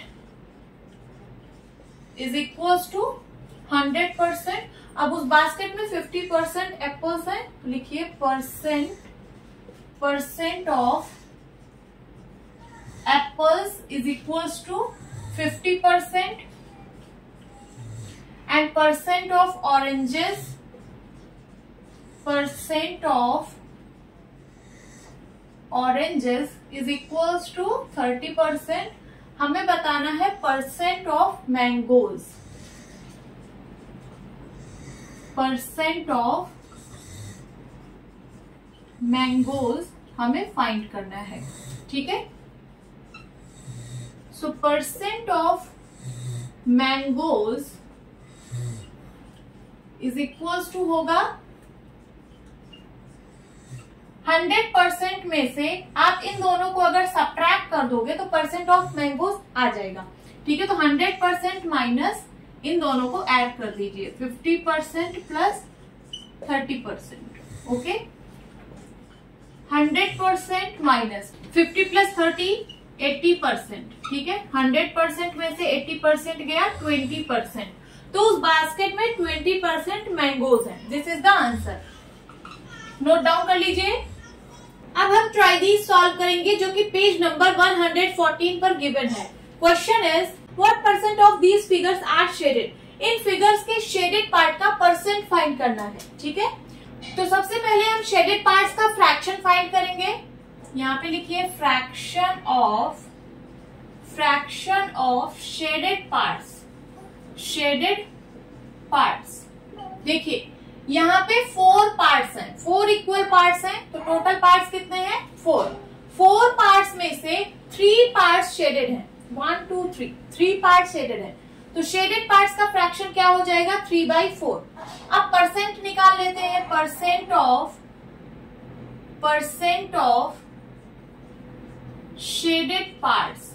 is equal to hundred percent. अब उस बास्केट में फिफ्टी परसेंट एप्पल्स है, लिखिए percent percent of apples is equals to fifty percent and percent of oranges percent of oranges is equals to thirty percent. हमें बताना है percent of mangoes, percent of mangoes हमें find करना है, ठीक है। सो percent of mangoes is equals to होगा hundred percent में से आप इन दोनों को अगर सब्ट्रैक्ट कर दोगे तो परसेंट ऑफ मैंगोज आ जाएगा, ठीक है। तो हंड्रेड परसेंट माइनस इन दोनों को ऐड कर दीजिए, fifty percent plus thirty percent, okay. Hundred percent minus fifty plus thirty eighty percent, ठीक है। हंड्रेड परसेंट में से एट्टी परसेंट गया ट्वेंटी परसेंट, तो उस बास्केट में ट्वेंटी परसेंट मैंगोज है। This is the answer, note down कर लीजिए। अब हम ट्राई दीज सॉल्व करेंगे जो कि page number one hundred fourteen पर गिवन है। Question is what percent of these figures are shaded. इन फिगर्स के शेडेड पार्ट का परसेंट फाइंड करना है, ठीक है। तो सबसे पहले हम शेडेड पार्ट्स का फ्रैक्शन फाइंड करेंगे। यहाँ पे लिखिए fraction of fraction of shaded parts, shaded parts. देखिए यहाँ पे फोर पार्ट्स हैं, फोर इक्वल पार्ट्स हैं, तो टोटल पार्ट्स कितने हैं, फोर। फोर पार्ट्स में से थ्री पार्ट्स शेडेड हैं, one two three, three parts shaded हैं, तो शेडेड पार्ट्स का फ्रैक्शन क्या हो जाएगा, थ्री बाई फोर। अब परसेंट निकाल लेते हैं, percent of percent of shaded parts,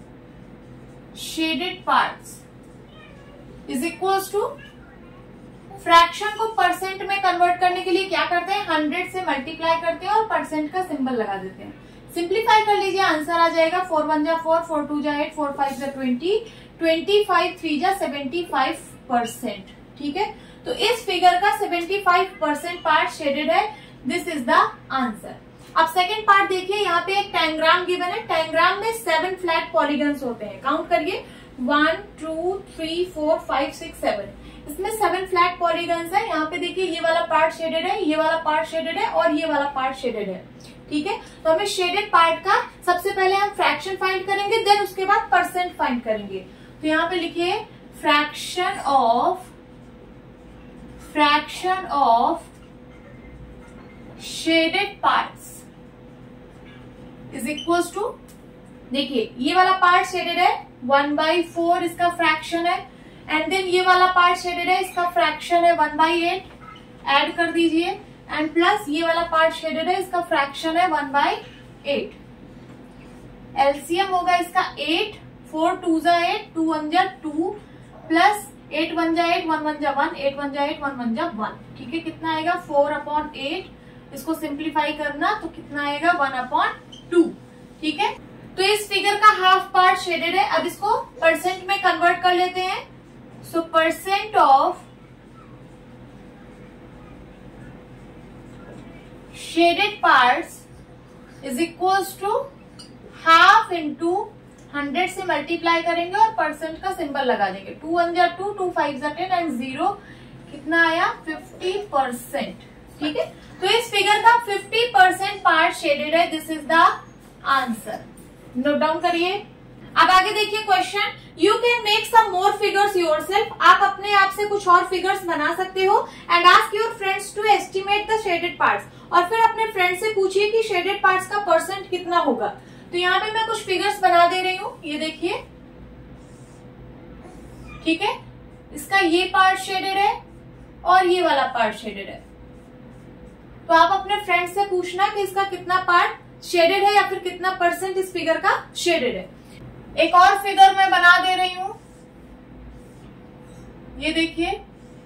shaded parts is equals to, fraction को परसेंट में कन्वर्ट करने के लिए क्या करते हैं, हंड्रेड से मल्टीप्लाई करते हैं और परसेंट का सिंबल लगा देते हैं। सिंप्लीफाई कर लीजिए, आंसर आ जाएगा फोर वन जा फोर, फोर टू जा एट, फोर फाइव जा ट्वेंटी, ट्वेंटी फाइव थ्री जा सेवेंटी फाइव परसेंट, ठीक है। तो इस फिगर का seventy five percent part shaded है, दिस इज द आंसर। अब सेकेंड पार्ट देखिए, यहाँ पे एक टैंग्राम गिवन है। टैंग्राम में सेवन फ्लैट पॉलीगन्स होते हैं, काउंट करिए, one two three four five six seven, इसमें सेवन फ्लैट पॉलीगन्स है। यहाँ पे देखिए ये वाला पार्ट शेडेड है, ये वाला पार्ट शेडेड है और ये वाला पार्ट शेडेड है, ठीक है। तो हमें शेडेड पार्ट का सबसे पहले हम फ्रैक्शन फाइंड करेंगे, देन उसके बाद परसेंट फाइंड करेंगे। तो यहाँ पे लिखिए fraction of fraction of shaded parts is equal to, देखिए ये वाला पार्ट शेडेड है, वन बाई फोर इसका फ्रैक्शन है, एंड देन ये वाला पार्ट शेडेड है, इसका फ्रैक्शन है वन बाई एट, ऐड कर दीजिए, एंड प्लस ये वाला पार्ट शेडेड है, इसका फ्रैक्शन है वन बाई एट। एलसीएम होगा इसका एट, फोर टू जा एट, टू वन जा टू, प्लस एट वन जा एट, वन वन जा वन, एट वन जा एट, वन वन जा वन, ठीक है। कितना आएगा, फोर अपॉन एट, इसको सिंप्लीफाई करना तो कितना आएगा, वन अपॉन टू, ठीक है। तो इस फिगर का हाफ पार्ट शेडेड है। अब इसको परसेंट में कन्वर्ट कर लेते हैं। So percent of shaded parts is equals to half into hundred से मल्टीप्लाई करेंगे और परसेंट का सिंबल लगा देंगे, टू वन जा टू, टू फाइव जा टेन एंड जीरो, कितना आया, फिफ्टी परसेंट, ठीक है। तो इस फिगर का फिफ्टी परसेंट पार्ट शेडेड है, this is the answer. Note down करिए। अब आगे देखिए question, you can make some more figures yourself. आप अपने आप से कुछ और फिगर्स बना सकते हो, and ask your friends to estimate the shaded parts. और फिर अपने फ्रेंड से पूछिए कि शेडेड पार्ट्स का परसेंट कितना होगा। तो यहाँ पे मैं कुछ फिगर्स बना दे रही हूँ, ये देखिए, ठीक है। इसका ये पार्ट शेडेड है और ये वाला पार्ट शेडेड है, तो आप अपने फ्रेंड से पूछना कि इसका कितना पार्ट शेडेड है या फिर कितना परसेंट इस फिगर का शेडेड है। एक और फिगर मैं बना दे रही हूं, ये देखिए,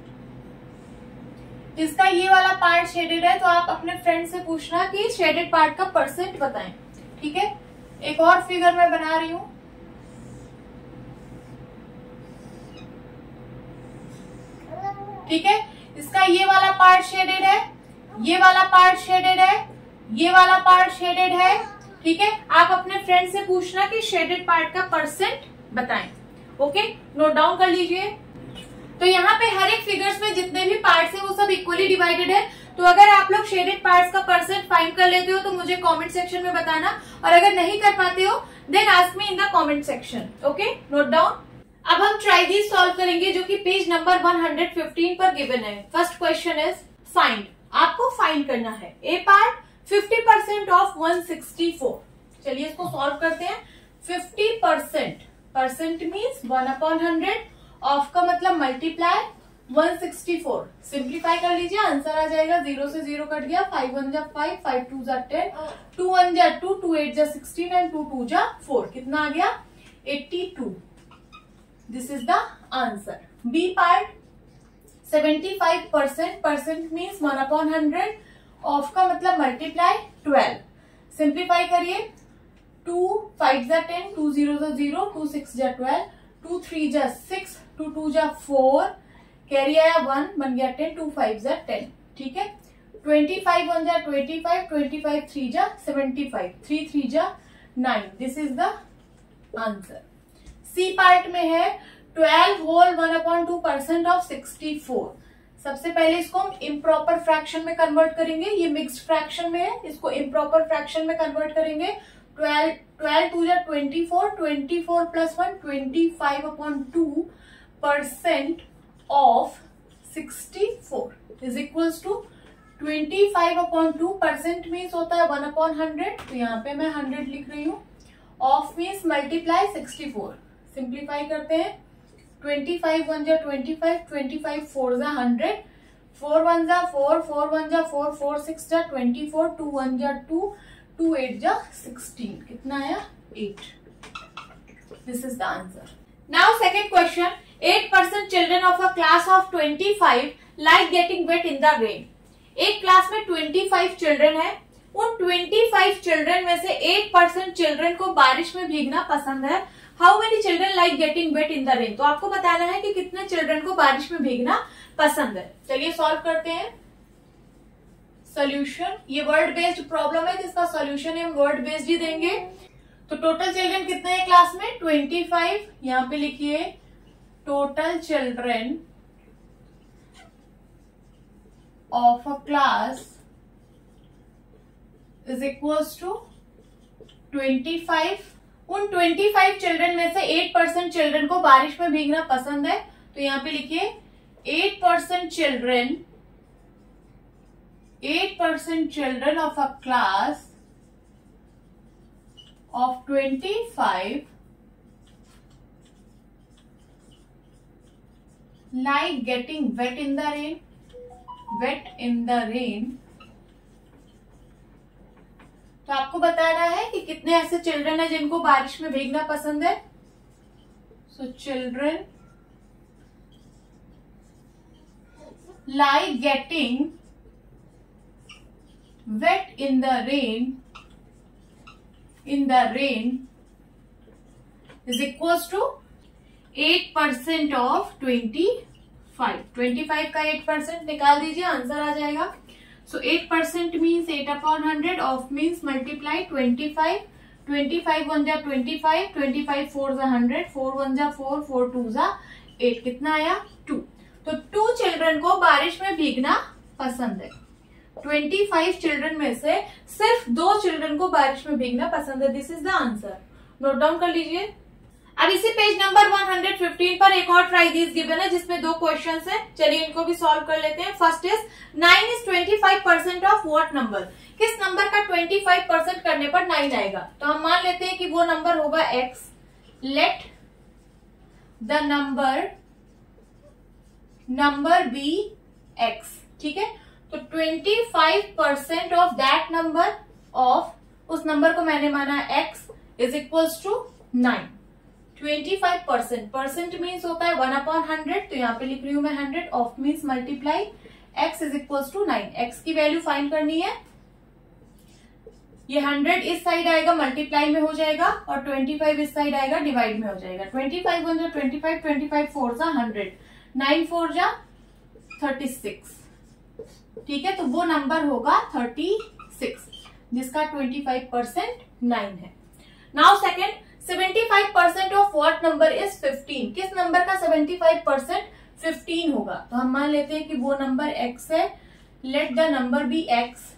इसका ये वाला पार्ट शेडेड है, तो आप अपने फ्रेंड से पूछना कि शेडेड पार्ट का परसेंट बताएं। ठीक है, एक और फिगर मैं बना रही हूं, ठीक है, इसका ये वाला पार्ट शेडेड है, ये वाला पार्ट शेडेड है, ये वाला पार्ट शेडेड है। ठीक है, आप अपने फ्रेंड से पूछना कि शेडेड पार्ट का परसेंट बताएं। ओके, नोट डाउन कर लीजिए। तो यहाँ पे हर एक फिगर्स में जितने भी पार्ट्स हैं वो सब इक्वली डिवाइडेड है। तो अगर आप लोग शेडेड पार्ट्स का परसेंट फाइंड कर लेते हो तो मुझे कमेंट सेक्शन में बताना, और अगर नहीं कर पाते हो then ask me in the comment section. Okay, note down. अब हम ट्राई दिस सॉल्व करेंगे जो कि page number one hundred fifteen पर गिवन है। फर्स्ट क्वेश्चन इज फाइंड, आपको फाइंड करना है A part fifty percent of one sixty four. चलिए इसको सॉल्व करते हैं। Fifty percent, percent means one upon hundred, of का मतलब multiply, one sixty four simplify कर लीजिए, आंसर आ जाएगा, जीरो से जीरो कट गया, फाइव वन जा फाइव, फाइव टू जा टेन, टू वन जा टू, टू एट जा सिक्सटीन एंड टू टू जा फोर, कितना आ गया eighty two. This is the answer. B part seventy five percent, percent means one upon hundred, of का मतलब multiply, twelve simplify करिए, two five जा टेन, टू जीरो जा जीरो, टू सिक्स जा ट्वेल्व, टू थ्री जा six, to two जा four, carry आया one, बन गया टेन, टू फाइव जा टेन। ठीक है, ट्वेंटी फाइव वन जा twenty five, twenty five three जा सेवेंटी फाइव, थ्री थ्री जा nine. This is the answer. C part में है twelve whole one upon two percent of sixty four. सबसे पहले इसको हम इम्प्रॉपर फ्रैक्शन में कन्वर्ट करेंगे, ये मिक्स्ड फ्रैक्शन में है, इसको इम्प्रॉपर फ्रैक्शन में कन्वर्ट करेंगे। ट्वेल्व ट्वेल्व टू जा twenty four, twenty four plus one twenty five upon two percent of sixty four is equals to twenty five upon two, percent means होता है one upon hundred, तो यहाँ पे मैं hundred लिख रही हूँ, of means multiply sixty four, simplify करते हैं, ट्वेंटी फाइव वन जा twenty five, twenty five four जा हंड्रेड, फोर वन जा फोर, फोर वन जा फोर, फोर सिक्स जा ट्वेंटी फोर, टू वन जा टू, टू एट जा सिक्सटीन, कितना आया eight. This is the answer. Now second question, eight percent children of a class of twenty five like getting wet in the rain. एक class में twenty five children है, उन twenty five children में से eight percent children को बारिश में भीगना पसंद है। How many children like getting wet in the rain. तो आपको बताना है कि कितने चिल्ड्रन को बारिश में भीगना पसंद है। चलिए सॉल्व करते हैं। सोल्यूशन, ये वर्ड बेस्ड प्रॉब्लम है जिसका सोल्यूशन हम वर्ड बेस्ड ही देंगे। तो टोटल चिल्ड्रन कितने हैं क्लास में ट्वेंटी फाइव, यहाँ पे लिखिए total children of a class is equals to twenty five. उन ट्वेंटी फाइव चिल्ड्रन में से एट परसेंट चिल्ड्रन को बारिश में भीगना पसंद है, तो यहाँ पे लिखिए eight percent children, eight percent children of a class of twenty-five like getting wet in the rain, wet in the rain। तो आपको बताना है कि कितने ऐसे चिल्ड्रन है जिनको बारिश में भीगना पसंद है। So children like getting wet in the rain, in the rain is equals to eight percent of twenty-five। twenty-five का eight percent निकाल दीजिए, आंसर आ जाएगा। so eight percent means eight upon one hundred, of means multiply twenty-five, twenty-five one जा twenty-five, twenty-five four जा one hundred, four one जा four, four two जा eight, कितना आया two। तो टू चिल्ड्रन को बारिश में भीगना पसंद है। पच्चीस चिल्ड्रन में से सिर्फ दो चिल्ड्रन को बारिश में भीगना पसंद है। This is the answer. Note down कर लीजिए। अब इसी page number one hundred fifteen पर एक और ट्राई दिस गिवन है जिसमें दो क्वेश्चंस हैं। चलिए इनको भी सॉल्व कर लेते हैं। First is nine is twenty five percent of what number. किस नंबर का ट्वेंटी फाइव परसेंट करने पर नाइन आएगा। तो हम मान लेते हैं कि वो नंबर होगा x. Let the number number be x. ठीक है, तो पच्चीस percent of that number of, उस नंबर को मैंने माना x is equals to nine. पच्चीस परसेंट, परसेंट मीन्स होता है वन अपॉन हंड्रेड, तो यहाँ पे लिख रही हूं मैं hundred, of means multiply, x is equals to nine. x की वैल्यू फाइंड करनी है, ये हंड्रेड इस साइड आएगा मल्टीप्लाई में हो जाएगा और पच्चीस इस साइड आएगा डिवाइड में हो जाएगा। पच्चीस वन जा twenty five, twenty five four जा हंड्रेड, नाइन फोर जा थर्टी सिक्स। ठीक है, तो वो नंबर होगा थर्टी सिक्स जिसका पच्चीस परसेंट नाइन है। नाउ सेकेंड, पचहत्तर percent of what number is fifteen, किस नंबर का पचहत्तर परसेंट फिफ्टीन होगा? तो हम मान लेते हैं कि वो नंबर x है, let the number be x,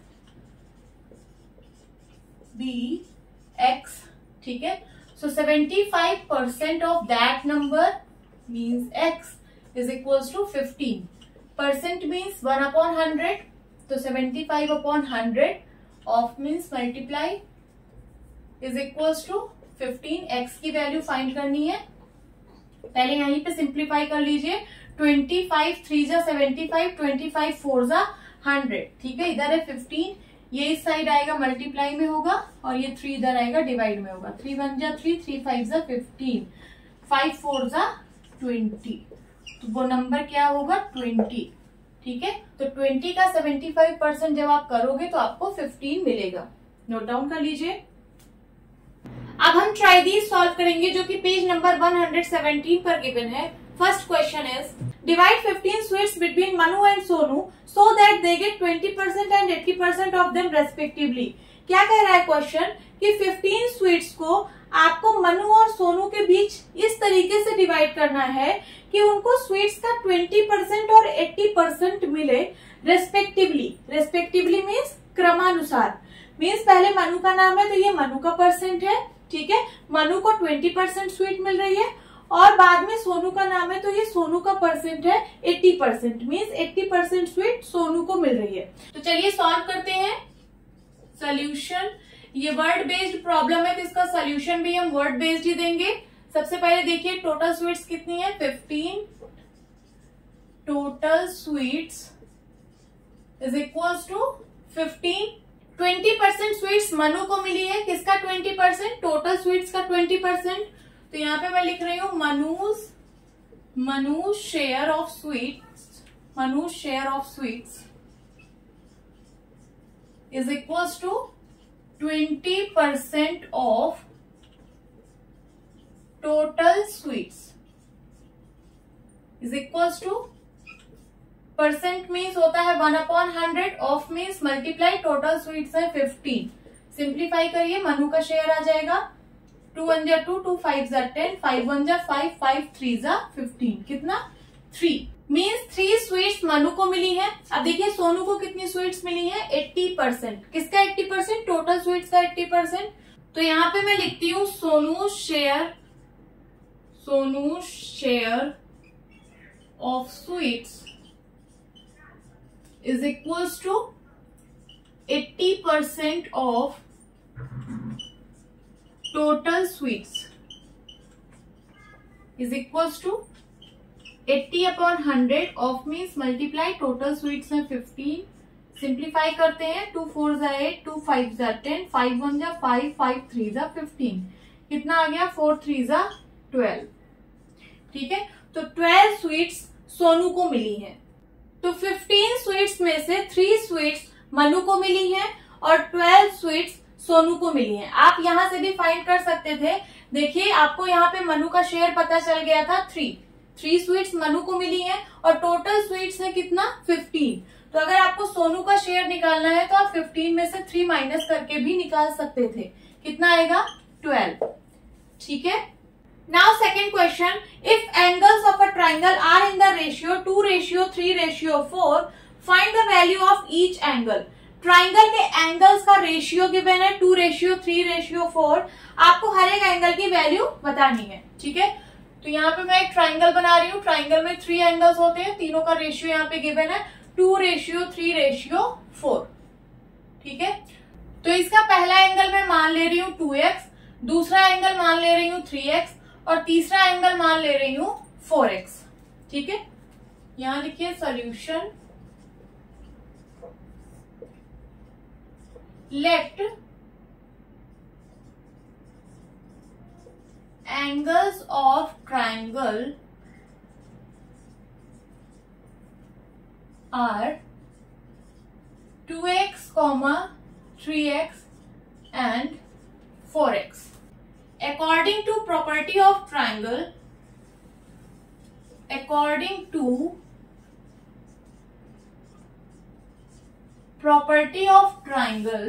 be x, ठीक है। So seventy five percent of that number means x is equals to fifteen. Percent means one upon hundred, तो seventy five upon hundred of means multiply is equals to fifteen. x की value find करनी है, पहले यहीं पे simplify कर लीजिए। Twenty five three जा seventy five, twenty five four जा हंड्रेड, ठीक है। इधर है फिफ्टीन, ये इस साइड आएगा मल्टीप्लाई में होगा और ये थ्री इधर आएगा डिवाइड में होगा। थ्री वन जा थ्री, थ्री फाइव जा फिफ्टीन, फाइव फोर जा ट्वेंटी, तो वो नंबर क्या होगा ट्वेंटी। ठीक है, तो ट्वेंटी का सेवेंटी फाइव परसेंट जब आप करोगे तो आपको फिफ्टीन मिलेगा। नोट डाउन कर लीजिए। अब हम ट्राई दी सॉल्व करेंगे जो कि page number one hundred seventeen पर गिवन है। First question is divide fifteen sweets between Manu and Sonu so that they get twenty percent and eighty percent of them respectively. क्या कह रहा है क्वेश्चन कि फिफ्टीन स्वीट्स को आपको मनु और सोनू के बीच इस तरीके से डिवाइड करना है कि उनको स्वीट्स का ट्वेंटी परसेंट और एटी परसेंट मिले रेस्पेक्टिवली। रेस्पेक्टिवली मीन्स क्रमानुसार, मीन्स पहले मनु का नाम है तो ये मनु का परसेंट है, ठीक है, मनु को ट्वेंटी परसेंट स्वीट मिल रही है, और बाद में सोनू का नाम है तो ये सोनू का परसेंट है eighty percent, means eighty percent sweet Sonu को मिल रही है। तो चलिए सॉल्व करते हैं। सोल्यूशन, ये वर्ड बेस्ड प्रॉब्लम है तो इसका सोल्यूशन भी हम वर्ड बेस्ड ही देंगे। सबसे पहले देखिए टोटल स्वीट्स कितनी है, fifteen. Total sweets is equals to fifteen. Twenty percent sweets Manu को मिली है, किसका ट्वेंटी परसेंट, टोटल स्वीट्स का ट्वेंटी परसेंट। तो यहाँ पे मैं लिख रही हूं मनुज Manu share of sweets, Manu share of sweets is equals to twenty percent of total sweets is equals to, percent means होता है one upon hundred, of means multiply, total sweets है फिफ्टीन। सिंप्लीफाई करिए, मनु का शेयर आ जाएगा, टू वन जा two, two five जा ten, five one जा फाइव, फाइव थ्री जा फिफ्टीन, कितना three, means three sweets Manu को मिली है। अब देखिए सोनू को कितनी स्वीट्स मिली है, एट्टी परसेंट। किसका एट्टी परसेंट, टोटल स्वीट्स का एट्टी परसेंट। तो यहाँ पे मैं लिखती हूँ Sonu share, Sonu share of sweets is equals to eighty percent of total sweets is equals to eighty upon hundred of means multiply, total sweets है fifteen. Simplify करते हैं, टू फोर जा एट, टू फाइव जा टेन, फाइव वन जा five, five three जा fifteen, कितना आ गया, फोर थ्री जा ट्वेल्व। ठीक है, तो ट्वेल्व स्वीट्स सोनू को मिली है। तो फिफ्टीन स्वीट्स में से थ्री स्वीट्स मनु को मिली हैं और ट्वेल्व स्वीट्स सोनू को मिली हैं। आप यहां से भी फाइंड कर सकते थे। देखिए आपको यहाँ पे मनु का शेयर पता चल गया था थ्री, थ्री स्वीट्स मनु को मिली हैं और टोटल स्वीट्स है कितना, फिफ्टीन। तो अगर आपको सोनू का शेयर निकालना है तो आप फिफ्टीन में से थ्री माइनस करके भी निकाल सकते थे, कितना आएगा, ट्वेल्व। ठीक है, now second question, if angles of a triangle are in the ratio two ratio three ratio four, find the value of each angle। Triangle के एंगल्स का रेशियो गिवन है two ratio three ratio four, आपको हर एक angle की value बतानी है। ठीक है, तो यहाँ पे मैं एक ट्राइंगल बना रही हूँ, ट्राइंगल में थ्री एंगल्स होते हैं, तीनों का रेशियो यहाँ पे गिवन है two ratio three ratio four. ठीक है, तो इसका पहला एंगल मैं मान ले रही हूँ टू एक्स, दूसरा एंगल मान ले रही हूँ थ्री एक्स और तीसरा एंगल मान ले रही हूं फोर एक्स। ठीक है, यहां लिखिए solution, let angles of triangle are two x, three x and four x. According to property of triangle, according to property of triangle,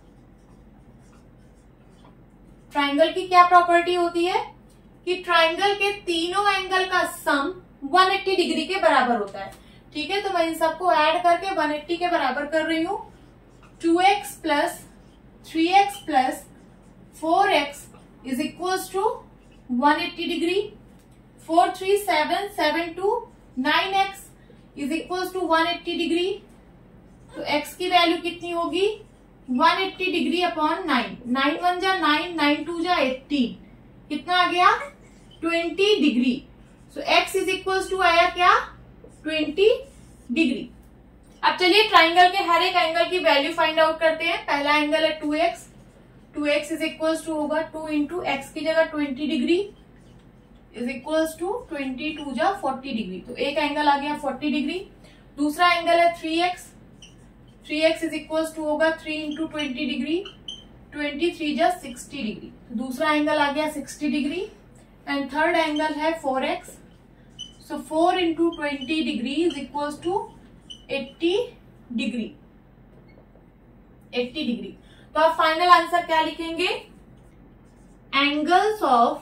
triangle की क्या प्रॉपर्टी होती है कि ट्राइंगल के तीनों एंगल का सम एक सौ अस्सी डिग्री के बराबर होता है। ठीक है, तो मैं इन सबको ऐड करके एक सौ अस्सी के बराबर कर रही हूं। Two x plus three x plus four x is equal to one eighty degree. Four three seven seven two nine x is equal to one eighty degree. तो एक्स की वैल्यू कितनी होगी one eighty degree upon nine. Nine one जा nine, nine two जा eighteen, कितना आ गया twenty degree. So x is equal to आया क्या ट्वेंटी डिग्री। अब चलिए ट्राइंगल के हर एक एंगल की वैल्यू फाइंड आउट करते हैं। पहला एंगल है two x, two x is equal to होगा टू इंटू एक्स की जगह twenty degree is equal to twenty two जा फोर्टी डिग्री। तो एक एंगल आ गया फोर्टी डिग्री। दूसरा एंगल है three x, three x is equal to होगा three into twenty degree, twenty three जा सिक्सटी डिग्री। तो दूसरा एंगल आ गया sixty degree. And third angle है four x, so four into twenty degree is equal to eighty degree, eighty degree. तो आप final answer क्या लिखेंगे, angles of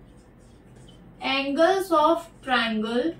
angles of triangle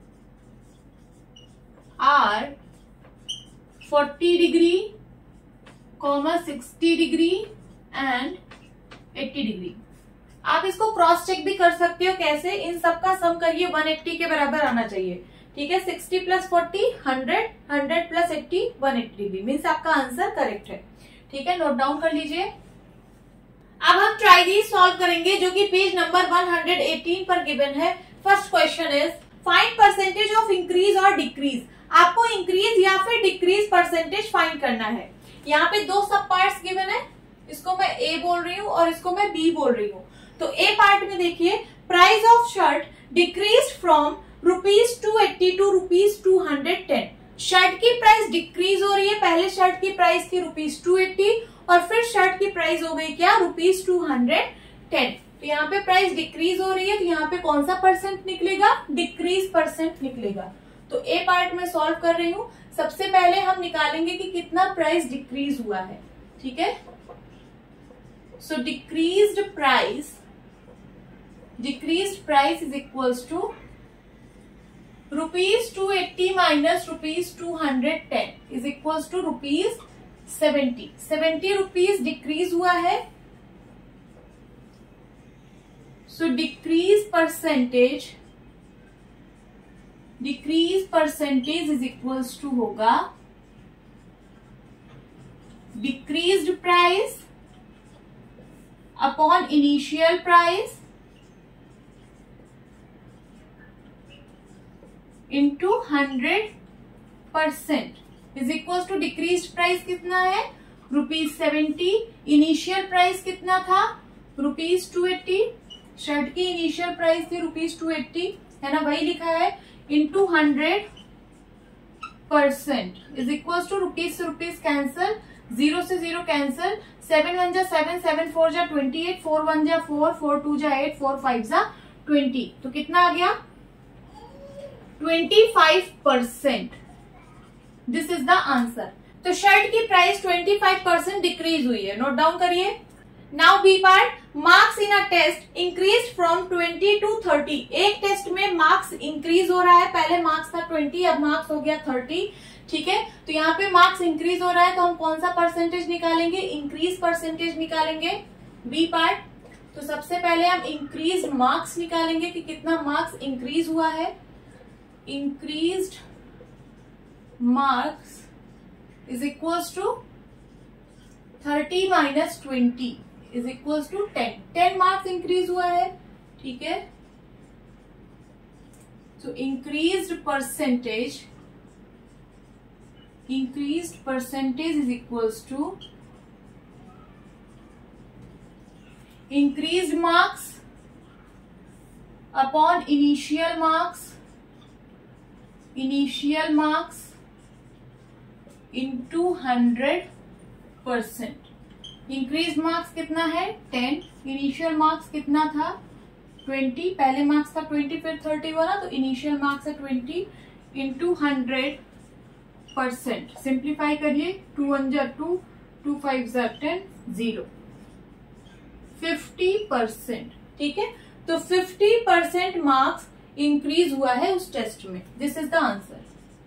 are forty degree, sixty degree and eighty degree. आप इसको cross check भी कर सकते हो। कैसे, इन सबका सम करिए एक सौ अस्सी के बराबर आना चाहिए। ठीक है, sixty plus forty hundred, hundred plus eighty एक सौ अस्सी डिग्री मीन्स आपका आंसर करेक्ट है। ठीक है, नोट डाउन कर लीजिए। अब हम ट्राई दीज सॉल्व करेंगे जो कि page number one hundred eighteen पर गिवन है। First question is find percentage of increase और डिक्रीज। आपको इंक्रीज या फिर डिक्रीज परसेंटेज फाइंड करना है। यहाँ पे दो सब पार्ट्स गिवन है, इसको मैं ए बोल रही हूँ और इसको मैं बी बोल रही हूँ। तो ए पार्ट में देखिए, price of shirt decrease from rupees two eighty to rupees two hundred ten. Shirt की प्राइस डिक्रीज हो रही है। पहले शर्ट की प्राइस थी रुपीज टू एट्टी और फिर शर्ट की प्राइस हो गई क्या रुपीज टू हंड्रेड टेन। तो यहाँ पे प्राइस डिक्रीज हो रही है, तो यहाँ पे कौन सा परसेंट निकलेगा, डिक्रीज परसेंट निकलेगा। तो ए पार्ट में सॉल्व कर रही हूँ। सबसे पहले हम निकालेंगे कि कितना प्राइस डिक्रीज हुआ है। ठीक है, so decreased price, decreased price is equals to rupees two eighty minus rupees two hundred ten is equals to rupees seventy. Seventy rupees decrease हुआ है। So decrease percentage, decrease percentage is equals to होगा decreased price upon initial price into hundred percent is equals to decreased price कितना है rupees seventy. Initial price कितना था rupees two eighty. Shirt की initial price थी rupees two eighty, है ना, वही लिखा है, into hundred percent is equal to rupees से रुपीज कैंसल, जीरो से जीरो कैंसल, सेवन वन जा सेवन, सेवन फोर जा ट्वेंटी एट, फोर वन जा फोर, फोर टू जा एट, फोर फाइव जा ट्वेंटी। तो कितना आ गया twenty five percent. This is the answer. तो शर्ट की price twenty five percent decrease हुई है, नोट डाउन करिए। Now B part, marks in a test increase from twenty to thirty. एक टेस्ट में मार्क्स इंक्रीज हो रहा है, पहले मार्क्स था ट्वेंटी, अब मार्क्स हो गया थर्टी। ठीक है, तो यहाँ पे मार्क्स इंक्रीज हो रहा है, तो हम कौन सा परसेंटेज निकालेंगे, इंक्रीज परसेंटेज निकालेंगे। बी पार्ट, तो सबसे पहले हम इंक्रीज मार्क्स निकालेंगे कि कितना मार्क्स इंक्रीज हुआ है। Increased marks is equals to thirty minus twenty is equals to ten. Ten marks increase हुआ है। ठीक है, so increased percentage, increased percentage is equals to increase marks upon initial marks, initial marks into hundred percent. Increase marks कितना है ten, initial marks कितना था twenty, पहले marks था ट्वेंटी फिर थर्टी हुआ ना, तो इनिशियल मार्क्स है twenty into hundred percent. Simplify करिए, टू वन जा टू, टू फाइव जा टेन, जीरो, फिफ्टी परसेंट। ठीक है, तो फिफ्टी परसेंट मार्क्स इंक्रीज हुआ है उस टेस्ट में। This is the answer.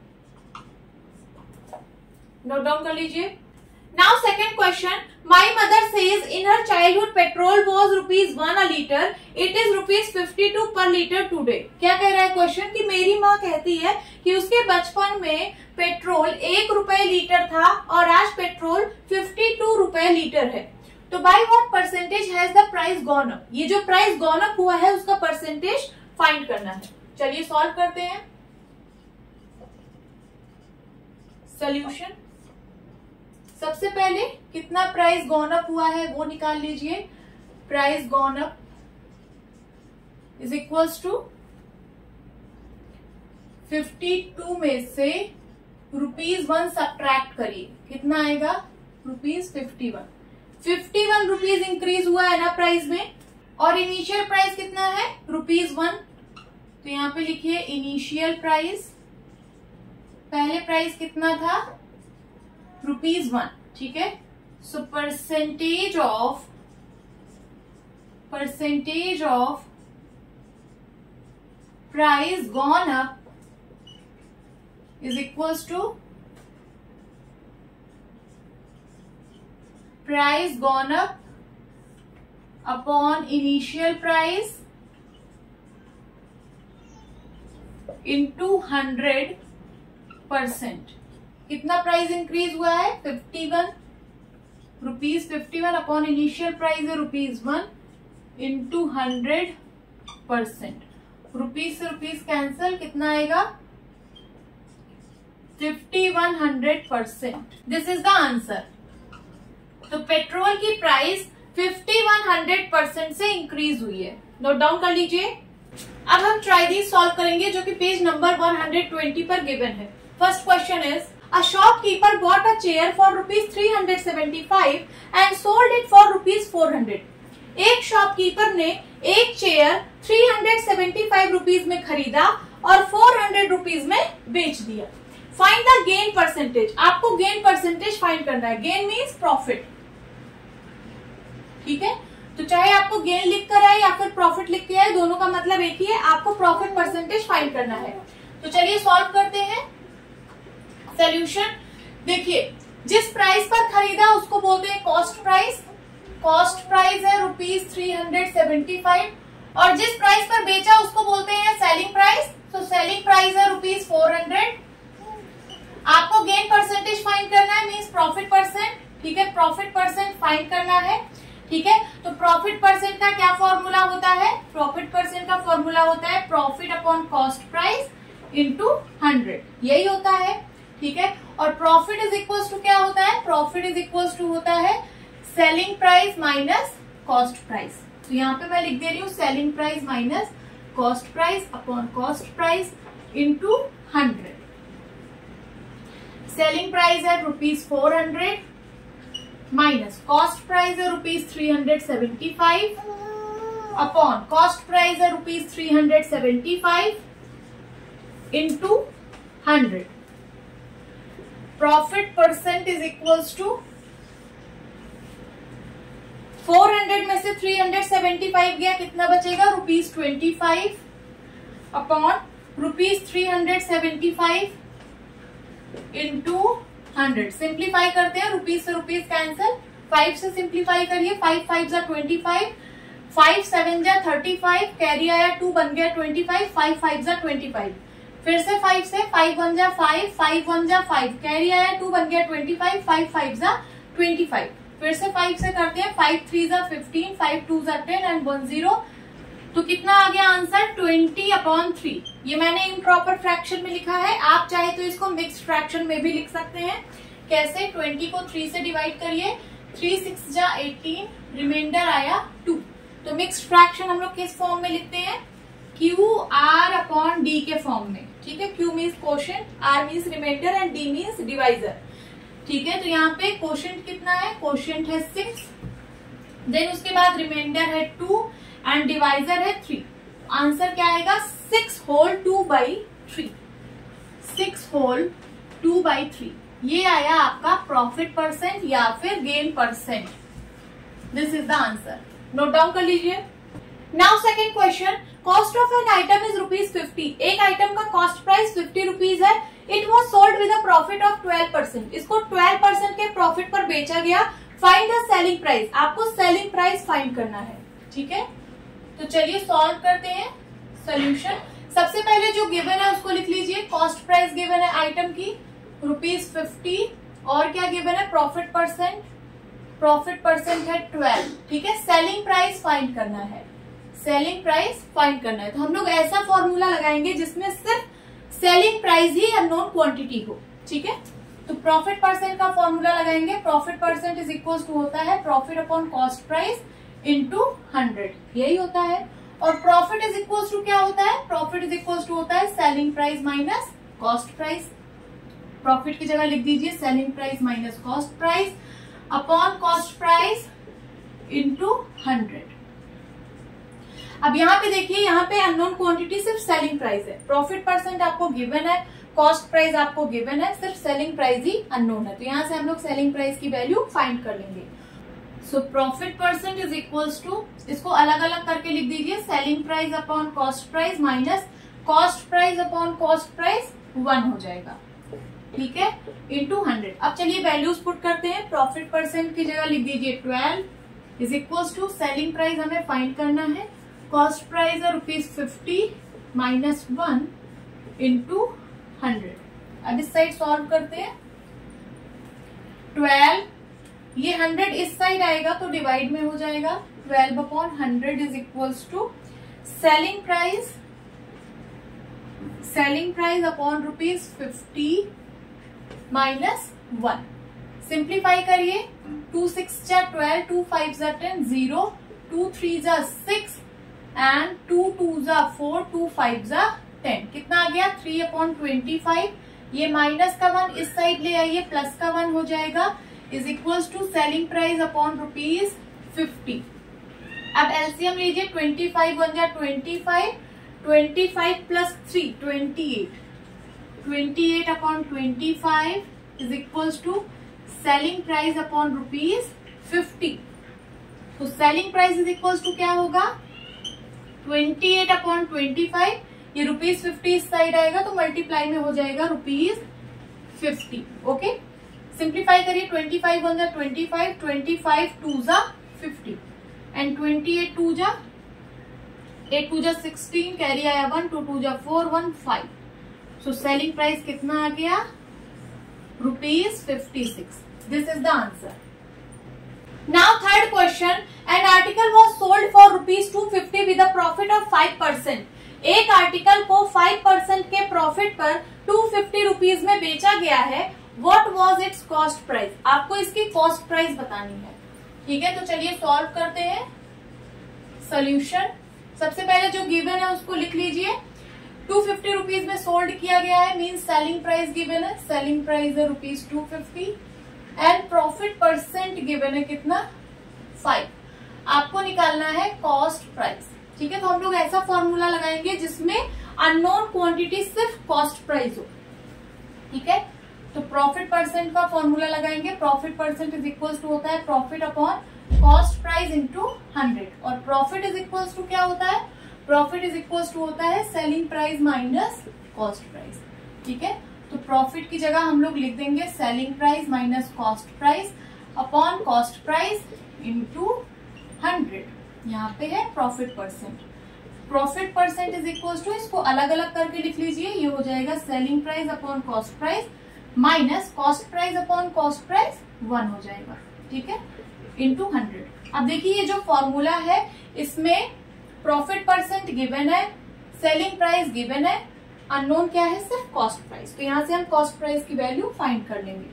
Note down कर लीजिए। Now second question, my mother says in her childhood petrol was rupees one a litre, it is rupees fifty two per litre today. क्या कह रहा है क्वेश्चन कि मेरी माँ कहती है कि उसके बचपन में पेट्रोल एक रुपए लीटर था और आज पेट्रोल फिफ्टी टू रुपए लीटर है, तो by what percentage has the price gone up. ये जो प्राइस गॉन अप हुआ है उसका परसेंटेज फाइंड करना है। चलिए सॉल्व करते हैं। सॉल्यूशन, सबसे पहले कितना प्राइस गॉन अप हुआ है वो निकाल लीजिए। Price gone up is equals to fifty two में से रुपीज वन सब्ट्रैक्ट करिए, कितना आएगा rupees fifty one. Fifty one rupees increase हुआ है ना प्राइस में, और इनिशियल प्राइस कितना है रुपीज वन, तो यहां पे लिखिए इनिशियल प्राइस, पहले प्राइस कितना था रुपीज वन। ठीक है, so percentage of percentage of price gone up is equals to price gone up upon initial price into hundred percent. कितना प्राइस इंक्रीज हुआ है fifty one, rupees fifty one upon initial price है rupees one into hundred percent. Rupees से rupees cancel, कितना आएगा fifty one hundred percent. This is the answer. तो petrol की price fifty one hundred percent से increase हुई है। Note down कर लीजिए। अब हम ट्राई दी सॉल्व करेंगे जो कि page number one hundred twenty पर गिवन है। First question is a shopkeeper bought a chair for rupees three hundred seventy-five and sold it for rupees four hundred। एक शॉपकीपर ने एक चेयर तीन सौ पचहत्तर रुपीस में खरीदा और चार सौ रुपीस में बेच दिया। Find the gain percentage. आपको गेन परसेंटेज फाइंड करना है। Gain means profit. ठीक है, तो चाहे आपको गेन लिख कर आए या फिर प्रॉफिट लिख के आए, दोनों का मतलब एक ही है, आपको प्रॉफिट परसेंटेज फाइंड करना है। तो चलिए सॉल्व करते हैं। सोल्यूशन देखिए, जिस प्राइस पर खरीदा उसको बोलते हैं कॉस्ट प्राइस। कॉस्ट प्राइस है rupees three hundred seventy five, और जिस प्राइस पर बेचा उसको बोलते हैं सेलिंग प्राइस। तो सेलिंग प्राइस है रुपीज फोर हंड्रेड। आपको गेन परसेंटेज फाइंड करना है, मीन्स प्रॉफिट परसेंट। ठीक है, प्रॉफिट परसेंट फाइंड करना है। ठीक है, तो प्रॉफिट परसेंट का क्या फॉर्मूला होता है? प्रॉफिट परसेंट का फॉर्मूला होता है profit upon cost price into hundred, यही होता है। ठीक है, और प्रॉफिट इज इक्वल्स टू क्या होता है? प्रॉफिट इज इक्वल्स टू होता है selling price minus cost price. तो यहाँ पे मैं लिख दे रही हूँ selling price minus cost price upon cost price into hundred. Selling price है rupees four hundred minus cost price है rupees three hundred seventy five upon cost price है rupees three hundred seventy five into hundred. Profit percent is equals to four hundred में से three hundred seventy five गया, कितना बचेगा? Rupees twenty five upon rupees three hundred seventy five into hundred. Simplify करते हैं, rupees से rupees cancel, five से simplify करिए, फाइव फाइव जा ट्वेंटी फाइव, फाइव सेवन जा थर्टी फाइव, कैरी आया टू बन गया ट्वेंटी फाइव, फाइव फाइव जा ट्वेंटी फाइव, फिर से फाइव से, फाइव वन जा फाइव, फाइव वन जा फाइव, कैरी आया टू बन गया ट्वेंटी फाइव, फाइव फाइव जा ट्वेंटी फाइव, फिर से फाइव से करते हैं, फाइव थ्री जा फिफ्टीन, फाइव टू जा टेन एंड वन जीरो। तो कितना आ गया आंसर? Twenty upon three. ये मैंने इम्प्रॉपर फ्रैक्शन में लिखा है, आप चाहे तो इसको मिक्स्ड फ्रैक्शन में भी लिख सकते हैं। कैसे? ट्वेंटी को थ्री से डिवाइड करिए, थ्री सिक्स जा एटीन, रिमाइंडर आया टू। तो मिक्स्ड फ्रैक्शन हम लोग किस फॉर्म में लिखते हैं? क्यू आर अपॉन डी के फॉर्म में। ठीक है, Q means quotient, R means remainder and D means divisor. ठीक है, तो यहाँ पे कोशेंट कितना है? कोशेंट है सिक्स, देन उसके बाद रिमाइंडर है टू एंड डिवाइजर है थ्री। आंसर क्या आएगा? Six whole two by three, six whole two by three. ये आया आपका प्रॉफिट परसेंट या फिर gain percent. This is the answer. Note down कर लीजिए। Now second question, cost of an item is rupees fifty. एक आइटम का cost price fifty rupees है। It was sold with a profit of twelve percent. इसको twelve percent के profit पर बेचा गया। Find the selling price. आपको selling price find करना है। ठीक है, तो चलिए सॉल्व करते हैं। सोल्यूशन, सबसे पहले जो गिवन है उसको लिख लीजिए। कॉस्ट प्राइस गिवन है आइटम की रुपीज फिफ्टी, और क्या गिवन है? प्रॉफिट परसेंट, प्रॉफिट परसेंट है ट्वेल्व। ठीक है, सेलिंग प्राइस फाइंड करना है, सेलिंग प्राइस फाइंड करना है। तो हम लोग ऐसा फॉर्मूला लगाएंगे जिसमें सिर्फ सेलिंग प्राइस ही अननोन क्वांटिटी हो। ठीक है, तो प्रॉफिट परसेंट का फॉर्मूला लगाएंगे। Profit percent is equal to होता है profit upon cost price into hundred, यही होता है। और प्रॉफिट इज इक्वल टू क्या होता है? प्रॉफिट इज इक्वल टू होता है selling price minus cost price. Profit की जगह लिख दीजिए selling price minus cost price upon cost price into hundred. अब यहाँ पे देखिए, यहाँ पे अननोन क्वांटिटी सिर्फ सेलिंग प्राइस है। प्रॉफिट परसेंट आपको गिवन है, कॉस्ट प्राइस आपको गिवन है, सिर्फ सेलिंग प्राइस ही अननोन है। तो यहाँ से हम लोग सेलिंग प्राइस की वैल्यू फाइंड कर लेंगे। So profit percent is equals to, इसको अलग अलग करके लिख दीजिए, selling price upon cost price minus cost price upon cost price one हो जाएगा। ठीक है, इंटू हंड्रेड। अब चलिए वैल्यूज पुट करते हैं। प्रॉफिट परसेंट की जगह लिख दीजिए twelve is equals to selling price हमें फाइंड करना है, कॉस्ट प्राइस है rupees fifty minus one into hundred. अब इस साइड सॉल्व करते हैं। ट्वेल्व, ये हंड्रेड इस साइड आएगा तो डिवाइड में हो जाएगा। Twelve upon hundred is equals to selling price, selling price upon rupees fifty minus one. Simplify करिए, टू सिक्स जा ट्वेल्व, टू फाइव जा टेन, जीरो, टू थ्री जा सिक्स एंड टू टू जा फोर, टू फाइव जा ten. कितना आ गया? Three upon twenty five. ये माइनस का वन इस साइड ले आइए, प्लस का वन हो जाएगा, is equals to selling price upon rupees fifty. अब एलसीएम लीजिए, ट्वेंटी फाइव वन जा twenty five, twenty five plus three twenty eight, twenty eight upon twenty five is equals to selling price upon rupees fifty. तो selling price is equals to क्या होगा? Twenty eight upon twenty five, ये rupees fifty इस side आएगा तो multiply में हो जाएगा रुपीज फिफ्टी। ओके, सिंप्लीफाई करिए, ट्वेंटी फाइव वन जा twenty five, twenty five two जा fifty and twenty eight two जा एट टू जा सिक्सटीन, कैरी आया वन, टू टू जा four, one five. So selling price कितना आ गया? Rupees fifty six. This is the answer. Now third question, an article was sold for rupees two fifty with a profit of five percent. एक article को five percent के profit पर two fifty rupees में बेचा गया है। What was its cost price? आपको इसकी कॉस्ट प्राइस बतानी है। ठीक है, तो चलिए सॉल्व करते हैं। सोल्यूशन, सबसे पहले जो गिवन है उसको लिख लीजिए। टू फिफ्टी रुपीज में सोल्ड किया गया है, मीन सेलिंग प्राइस गिवन है, सेलिंग प्राइस है rupees two fifty and profit percent given है कितना? फाइव। आपको निकालना है कॉस्ट प्राइस। ठीक है, तो हम लोग ऐसा फॉर्मूला लगाएंगे जिसमें अननोन क्वांटिटी सिर्फ कॉस्ट प्राइस हो। ठीक है, तो प्रॉफिट परसेंट का फॉर्मूला लगाएंगे। Profit percent is equal to होता है profit upon cost price into hundred. और प्रॉफिट इज इक्वल टू क्या होता है? प्रॉफिट इज इक्वल टू होता है selling price minus cost price. ठीक है, तो प्रॉफिट की जगह हम लोग लिख देंगे selling price minus cost price upon cost price into hundred. यहाँ पे है profit percent. Profit percent is equal to, इसको अलग अलग करके लिख लीजिए, ये हो जाएगा selling price upon cost price minus cost price upon cost price one हो जाएगा। ठीक है, इंटू हंड्रेड। अब देखिए ये जो फॉर्मूला है इसमें प्रॉफिट परसेंट गिवन है, सेलिंग प्राइस गिवन है, अननोन क्या है? सिर्फ कॉस्ट प्राइस। तो यहाँ से हम कॉस्ट प्राइस की वैल्यू फाइंड कर लेंगे।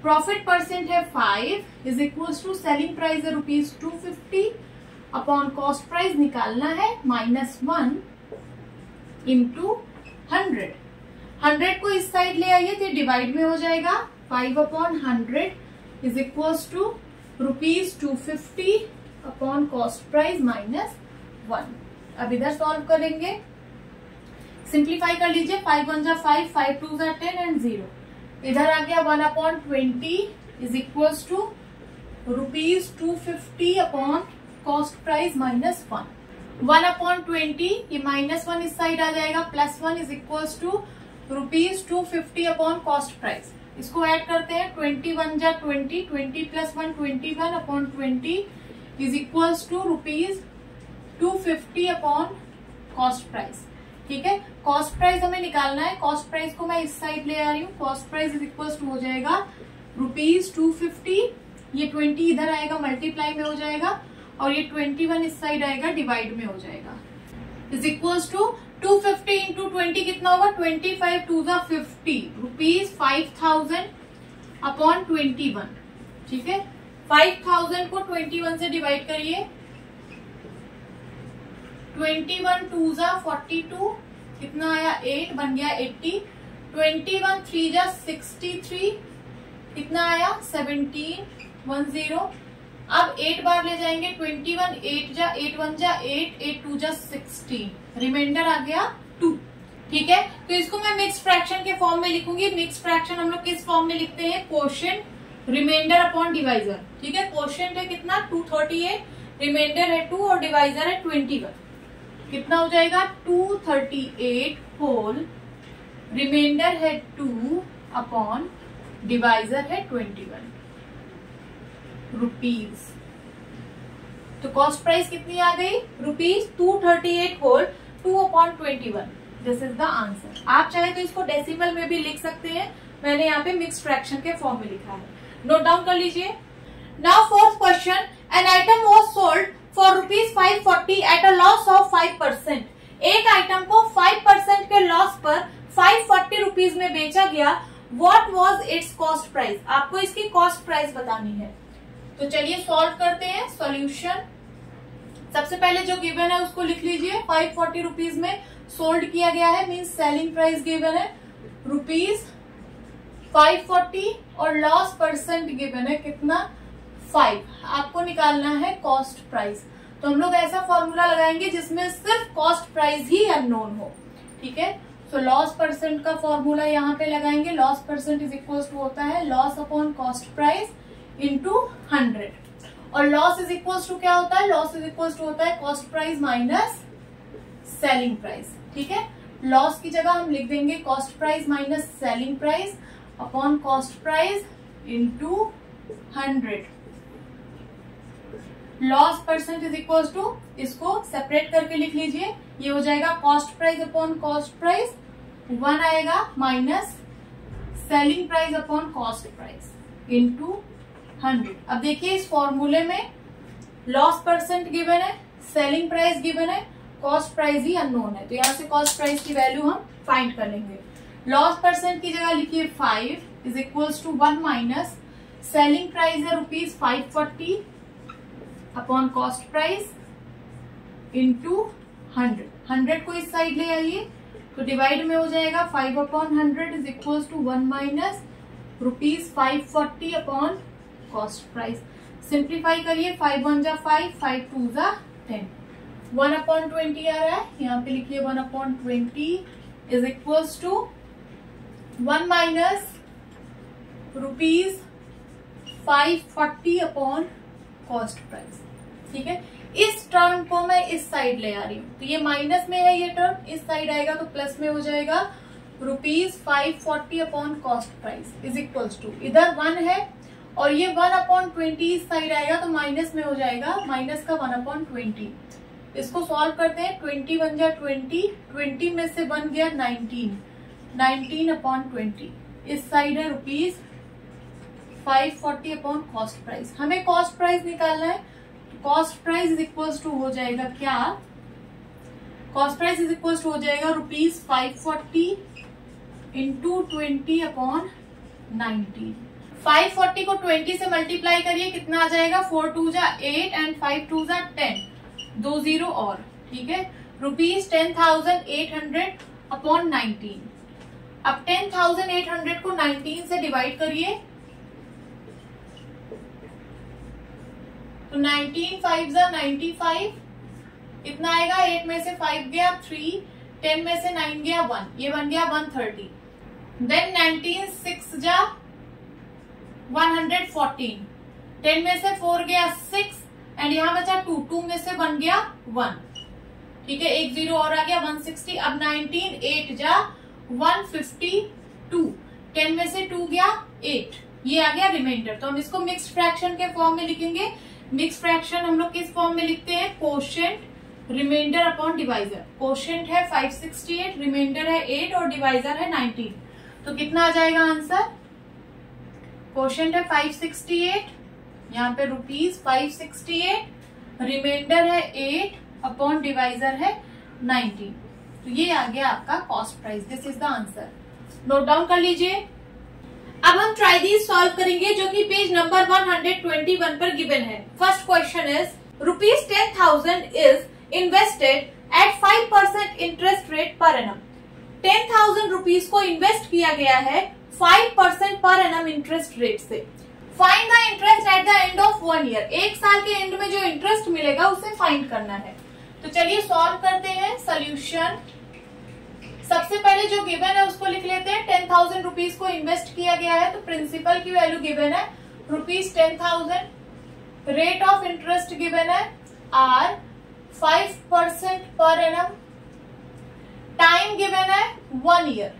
प्रॉफिट परसेंट है five is equal to selling price है rupees two fifty upon cost price निकालना है minus one into hundred. Hundred को इस साइड ले आइए तो डिवाइड में हो जाएगा five upon hundred is equal to rupees two fifty upon cost price minus one. अब इधर सॉल्व करेंगे, सिंप्लीफाई कर लीजिए, फाइव वन जा फाइव, फाइव टू जा टेन एंड जीरो। इधर आ गया one upon twenty is equal to rupees two fifty upon cost price minus one. One upon twenty, ये माइनस वन इस साइड आ जाएगा, plus one is equal to rupees two fifty upon cost price. इसको add करते हैं, twenty one जा twenty, twenty plus one twenty one upon twenty is equal to rupees two fifty upon cost price. ठीक है, cost price हमें निकालना है, cost price को मैं इस साइड ले आ रही हूँ, cost price is equal to हो जाएगा रुपीज टू फिफ्टी, ये ट्वेंटी इधर आएगा मल्टीप्लाई में हो जाएगा और ये ट्वेंटी वन इस साइड आएगा डिवाइड में हो जाएगा, is equal to two fifty into twenty कितना होगा, ट्वेंटी फाइव टू जा fifty rupees five thousand upon twenty one. ठीक है, फाइव थाउजेंड को ट्वेंटी वन से डिवाइड करिए, ट्वेंटी वन टू जा फोर्टी टू, कितना आया एट, बन गया एट्टी, ट्वेंटी वन थ्री जा सिक्सटी थ्री, कितना आया सेवनटीन, वन जीरो। अब एट बार ले जाएंगे, ट्वेंटी वन एट जा एट वन जा एट, एट टू जा सिक्सटीन, रिमाइंडर आ गया टू। ठीक है, तो इसको मैं मिक्स फ्रैक्शन के फॉर्म में लिखूंगी। मिक्स फ्रैक्शन हम लोग किस फॉर्म में लिखते हैं, कोशेंट रिमाइंडर अपॉन डिवाइजर। ठीक है, कोशेंट है कितना टू थर्टी एट, रिमाइंडर है टू और डिवाइजर है ट्वेंटी वन, कितना हो जाएगा two thirty eight whole, remainder है टू अपॉन डिवाइजर है ट्वेंटी वन रुपीज। तो कॉस्ट प्राइस कितनी आ गई, rupees two thirty eight whole two upon twenty one. This is the answer. आप चाहे तो इसको डेसिमल में भी लिख सकते हैं, मैंने यहाँ पे मिक्स फ्रैक्शन के फॉर्म में लिखा है, नोट डाउन कर लीजिए। Now fourth question, an item was sold for rupees five forty at a loss of five percent. एक आइटम को फाइव परसेंट के लॉस पर फाइव फोर्टी रुपीज में बेचा गया, what was its cost price. आपको इसकी कॉस्ट प्राइस बतानी है, तो चलिए सॉल्व करते हैं। सॉल्यूशन, सबसे पहले जो गिवन है उसको लिख लीजिए, फाइव फोर्टी रुपीज में सोल्ड किया गया है, मीन सेलिंग प्राइस गिवन है रुपीज फाइव फोर्टी और लॉस परसेंट गिवन है कितना, फाइव। आपको निकालना है कॉस्ट प्राइस, तो हम लोग ऐसा फॉर्मूला लगाएंगे जिसमें सिर्फ कॉस्ट प्राइस ही अननोन हो। ठीक है, तो लॉस परसेंट का फॉर्मूला यहाँ पे लगाएंगे, loss percent is equal to होता है loss upon cost price into hundred, और लॉस इज इक्वल टू क्या होता है, लॉस इज इक्वल टू होता है cost price minus selling price. ठीक है, लॉस की जगह हम लिख देंगे cost price minus selling price upon cost price into hundred. Loss percent is equal to, इसको सेपरेट करके लिख लीजिए, ये हो जाएगा cost price upon cost price, one आएगा minus selling price upon cost price into hundred. अब देखिए इस फॉर्मूले में लॉस परसेंट गिवन है, सेलिंग प्राइस गिवन है, कॉस्ट प्राइस ही अननोन है, तो यहाँ से कॉस्ट प्राइस की वैल्यू हम फाइंड कर लेंगे। लॉस परसेंट की जगह लिखिए five is equals to one minus selling price है rupees five forty upon cost price into hundred. Hundred को इस साइड ले आइए तो डिवाइड में हो जाएगा, five upon hundred is equals to one minus rupees five forty upon cost price. Simplify करिए, फाइव वन जा फाइव, फाइव टू जा टेन, वन अपॉन ट्वेंटी आ रहा है, यहाँ पे लिखिए one upon twenty is equals to one minus rupees five forty upon cost price. ठीक है, इस टर्म को मैं इस साइड ले आ रही हूँ, तो ये माइनस में है, ये टर्म इस साइड आएगा तो प्लस में हो जाएगा, rupees five forty upon cost price is equals to, इधर वन है और ये वन अपॉन ट्वेंटी इस साइड आएगा तो माइनस में हो जाएगा, माइनस का वन अपॉन ट्वेंटी। इसको सॉल्व करते हैं, ट्वेंटी वन जा ट्वेंटी, ट्वेंटी में से बन गया नाइनटीन, नाइनटीन अपॉन ट्वेंटी, इस साइड है rupees five forty upon cost price. हमें कॉस्ट प्राइस निकालना है, cost price is equals to हो जाएगा क्या, cost price is equals to हो जाएगा rupees five forty into twenty upon nineteen. Five forty को ट्वेंटी से मल्टीप्लाई करिए, कितना आ जाएगा, फोर टू जा एट एंड फाइव टू जा टेन, दो जीरो और, ठीक है, rupees ten thousand eight hundred upon nineteen. अब टेन थाउजेंड एट हंड्रेड को नाइनटीन से डिवाइड करिए, तो नाइनटीन फाइव जा नाइन्टी फाइव, इतना आएगा, एट में से फाइव गया थ्री, टेन में से नाइन गया वन, ये बन गया one thirty. Then nineteen six जा वन हंड्रेड फोर्टीन, टेन में से फोर गया सिक्स एंड यहां बचा टू, टू में से बन गया वन, ठीक है, एक जीरो और आ गया वन सिक्सटी। अब नाइनटीन एट जा वन फिफ्टी टू, टेन में से टू गया एट, ये आ गया रिमाइंडर। तो हम इसको मिक्स्ड फ्रैक्शन के फॉर्म में लिखेंगे। मिक्स्ड फ्रैक्शन हम लोग किस फॉर्म में लिखते हैं, quotient remainder upon divisor. Quotient है फाइव सिक्सटी एट, रिमाइंडर है एट और डिवाइजर है नाइनटीन। तो कितना आ जाएगा आंसर, कोशेंट है फाइव सिक्सटी एट, यहाँ पे rupees five sixty eight, remainder है एट अपॉन डिवाइजर है नाइनटीन। तो ये आ गया आपका cost price. This is the answer, note down कर लीजिए। अब हम ट्राई दीज सॉल्व करेंगे जो कि page number one hundred twenty one पर गिवन है। First question is rupees ten thousand is invested at five percent interest rate per annum. Ten thousand rupees को इन्वेस्ट किया गया है five percent per annum interest rate से। Find the interest at the end of one year. एक साल के end में जो इंटरेस्ट मिलेगा उसे फाइंड करना है। तो चलिए सॉल्व करते हैं। सोल्यूशन, सबसे पहले जो गिवन है उसको लिख लेते हैं। टेन थाउजेंड रुपीज को इन्वेस्ट किया गया है तो प्रिंसिपल की वैल्यू गिवन है rupees ten thousand. Rate of interest given है R five percent per annum. Time given है वन ईयर,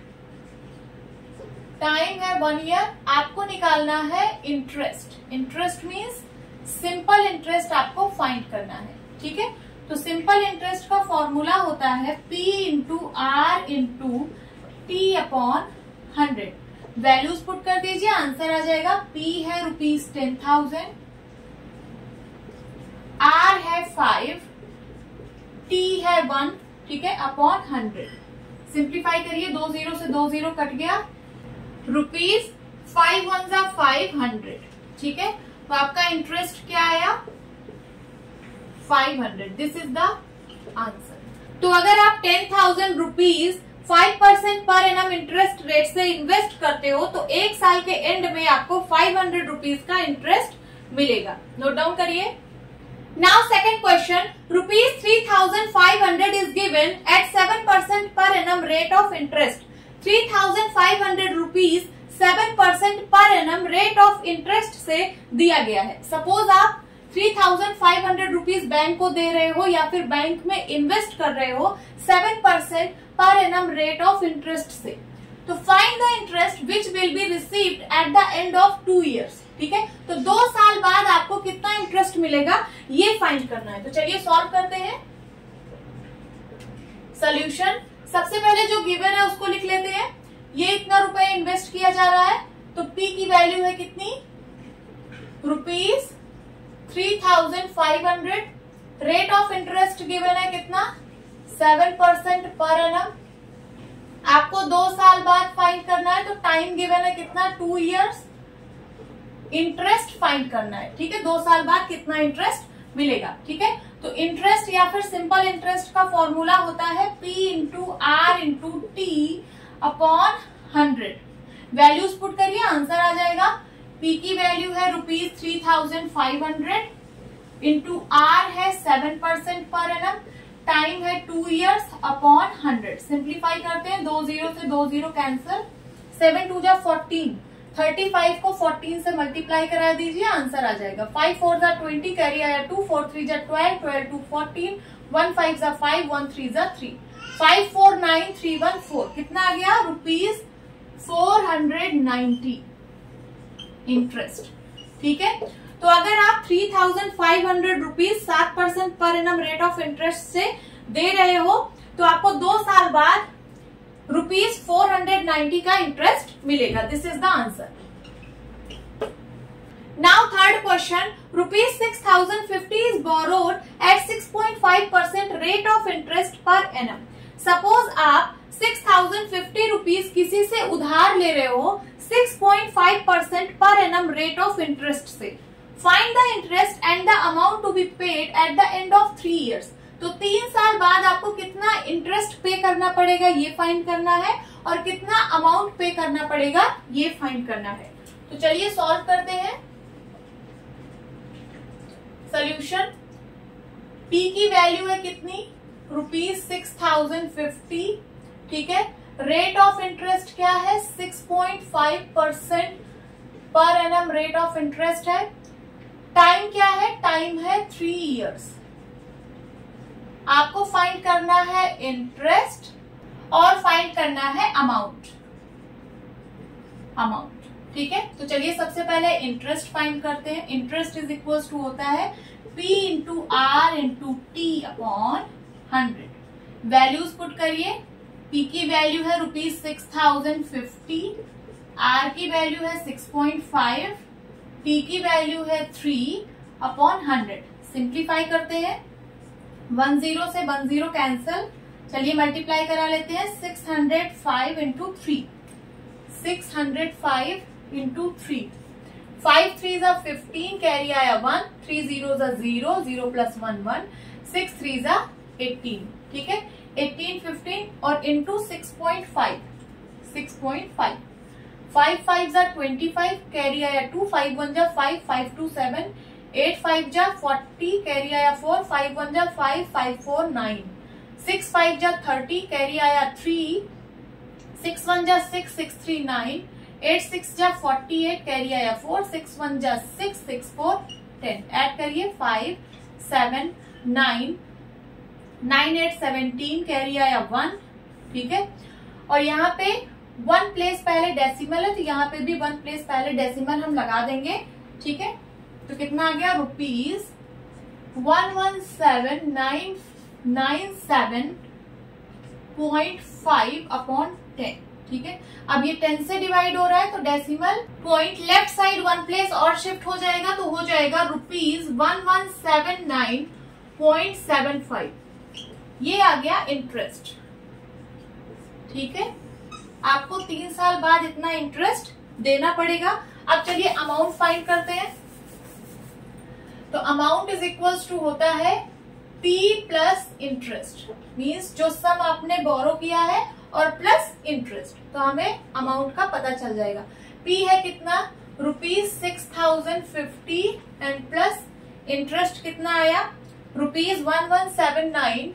टाइम है वन ईयर। आपको निकालना है interest. Interest means simple interest आपको फाइंड करना है, ठीक है। तो सिंपल इंटरेस्ट का फॉर्मूला होता है P into R into T upon hundred. Values put कर दीजिए, आंसर आ जाएगा। P है रुपीज टेन थाउजेंड, R है फाइव, T है वन, ठीक है, अपॉन हंड्रेड। सिंप्लीफाई करिए, दो जीरो से दो जीरो कट गया, रुपीज फाइव वन जा फाइव हंड्रेड, ठीक है। तो आपका इंटरेस्ट क्या आया, five hundred. This is the answer. तो अगर आप ten thousand rupees five percent per annum interest rate से इन्वेस्ट करते हो तो एक साल के एंड में आपको फाइव हंड्रेड रुपीज का इंटरेस्ट मिलेगा। नोट डाउन करिए। Now second question, rupees three thousand five hundred is given at seven percent per annum rate of interest. three thousand five hundred rupees seven percent per annum rate of interest से दिया गया है। Suppose आप three thousand five hundred rupees bank को दे रहे हो या फिर बैंक में इन्वेस्ट कर रहे हो seven percent per annum rate of interest से। तो find the interest which will be received at the end of two years, ठीक है। तो दो साल बाद आपको कितना इंटरेस्ट मिलेगा ये फाइंड करना है। तो चलिए सॉल्व करते हैं। सोल्यूशन, सबसे पहले जो गिवन है उसको लिख लेते हैं। ये इतना रुपए इन्वेस्ट किया जा रहा है तो P की वैल्यू है कितनी, rupees three thousand five hundred. Rate of interest given है कितना, सेवन परसेंट पर एनम। आपको दो साल बाद फाइंड करना है तो टाइम गिवन है कितना, टू इयर्स। इंटरेस्ट फाइंड करना है, ठीक है, दो साल बाद कितना इंटरेस्ट मिलेगा, ठीक है। तो इंटरेस्ट या फिर सिंपल इंटरेस्ट का फॉर्मूला होता है P into R into T upon hundred. Values put करिए, आंसर आ जाएगा। P की वैल्यू है rupees three thousand five hundred into R है seven percent per annum, time है two years upon hundred. Simplify करते हैं, दो जीरो से दो जीरो कैंसिल, सेवन टू जा फोर्टीन, थर्टी फाइव को फोर्टीन से मल्टीप्लाई करा दीजिए, आंसर आ जाएगा। फाइव फोर जा ट्वेंटी, कैरी आया टू, फोर थ्री जा twelve, twelve two fourteen, one five जा फाइव, वन थ्री जा three, five four nine three one four, कितना आ गया, rupees four hundred ninety interest, ठीक है। तो अगर आप three thousand five hundred rupees सात परसेंट per annum rate of interest से दे रहे हो तो आपको दो साल बाद रुपीज फोर हंड्रेड नाइन्टी का इंटरेस्ट मिलेगा। This is the answer. Now third question, rupees six thousand fifty is borrowed at six point five percent rate of interest per annum. Suppose आप सिक्स थाउजेंड फिफ्टी रुपीज किसी से उधार ले रहे हो six point five percent per per annum rate of interest से। Find the interest and the amount to be paid at the end of three years. तो तीन साल बाद आपको कितना इंटरेस्ट पे करना पड़ेगा ये फाइंड करना है, और कितना अमाउंट पे करना पड़ेगा ये फाइंड करना है। तो चलिए सॉल्व करते हैं। सोल्यूशन, पी की वैल्यू है कितनी, रुपीज सिक्स थाउजेंड फिफ्टी, ठीक है। रेट ऑफ इंटरेस्ट क्या है, six point five percent per annum rate of interest है। टाइम क्या है, टाइम है थ्री इयर्स। आपको फाइंड करना है इंटरेस्ट और फाइंड करना है अमाउंट, अमाउंट, ठीक है। तो चलिए सबसे पहले इंटरेस्ट फाइंड करते हैं। इंटरेस्ट इज इक्वल टू होता है P into R into T upon hundred. Values put करिए। पी की वैल्यू है rupees six thousand fifty, R की वैल्यू है सिक्स पॉइंट फाइव, टी की वैल्यू है थ्री अपॉन हंड्रेड। सिंप्लीफाई करते हैं, वन जीरो से वन जीरो कैंसल। चलिए मल्टीप्लाई करा लेते हैं। Six hundred five into three, six hundred five into three, five three जा फिफ्टीन, कैरी आया वन, थ्री जीरो जा zero, zero plus one one, six three जा एटीन, ठीक है। एटीन, फिफ्टीन और into six point five, six point five, five five जा twenty five, carry आया two, five one जा five, five two seven, eight five जा forty, carry आया four, five one जा five, five four nine, six five जा thirty, carry आया three, six one जा six, six three nine, eight six जा forty eight, carry आया four, six one जा six, six four ten. Add करिए five seven nine, nine eight seventeen, carry आया one, ठीक है। और यहाँ पे वन प्लेस पहले डेसिमल है, तो यहाँ पे भी वन प्लेस पहले डेसिमल हम लगा देंगे, ठीक है। तो कितना आ गया, rupees one one seven nine nine seven point five upon ten, ठीक है। अब ये टेन से डिवाइड हो रहा है, तो decimal point left side one place और शिफ्ट हो जाएगा, तो हो जाएगा rupees one one seven nine point seven five. ये आ गया इंटरेस्ट, ठीक है। आपको तीन साल बाद इतना इंटरेस्ट देना पड़ेगा। अब चलिए अमाउंट फाइंड करते हैं। तो अमाउंट इज इक्वल्स टू होता है पी प्लस इंटरेस्ट, मीन्स जो सम आपने बोरो किया है और प्लस इंटरेस्ट, तो हमें अमाउंट का पता चल जाएगा। पी है कितना, rupees six thousand fifty and plus interest कितना आया, rupees one one seven nine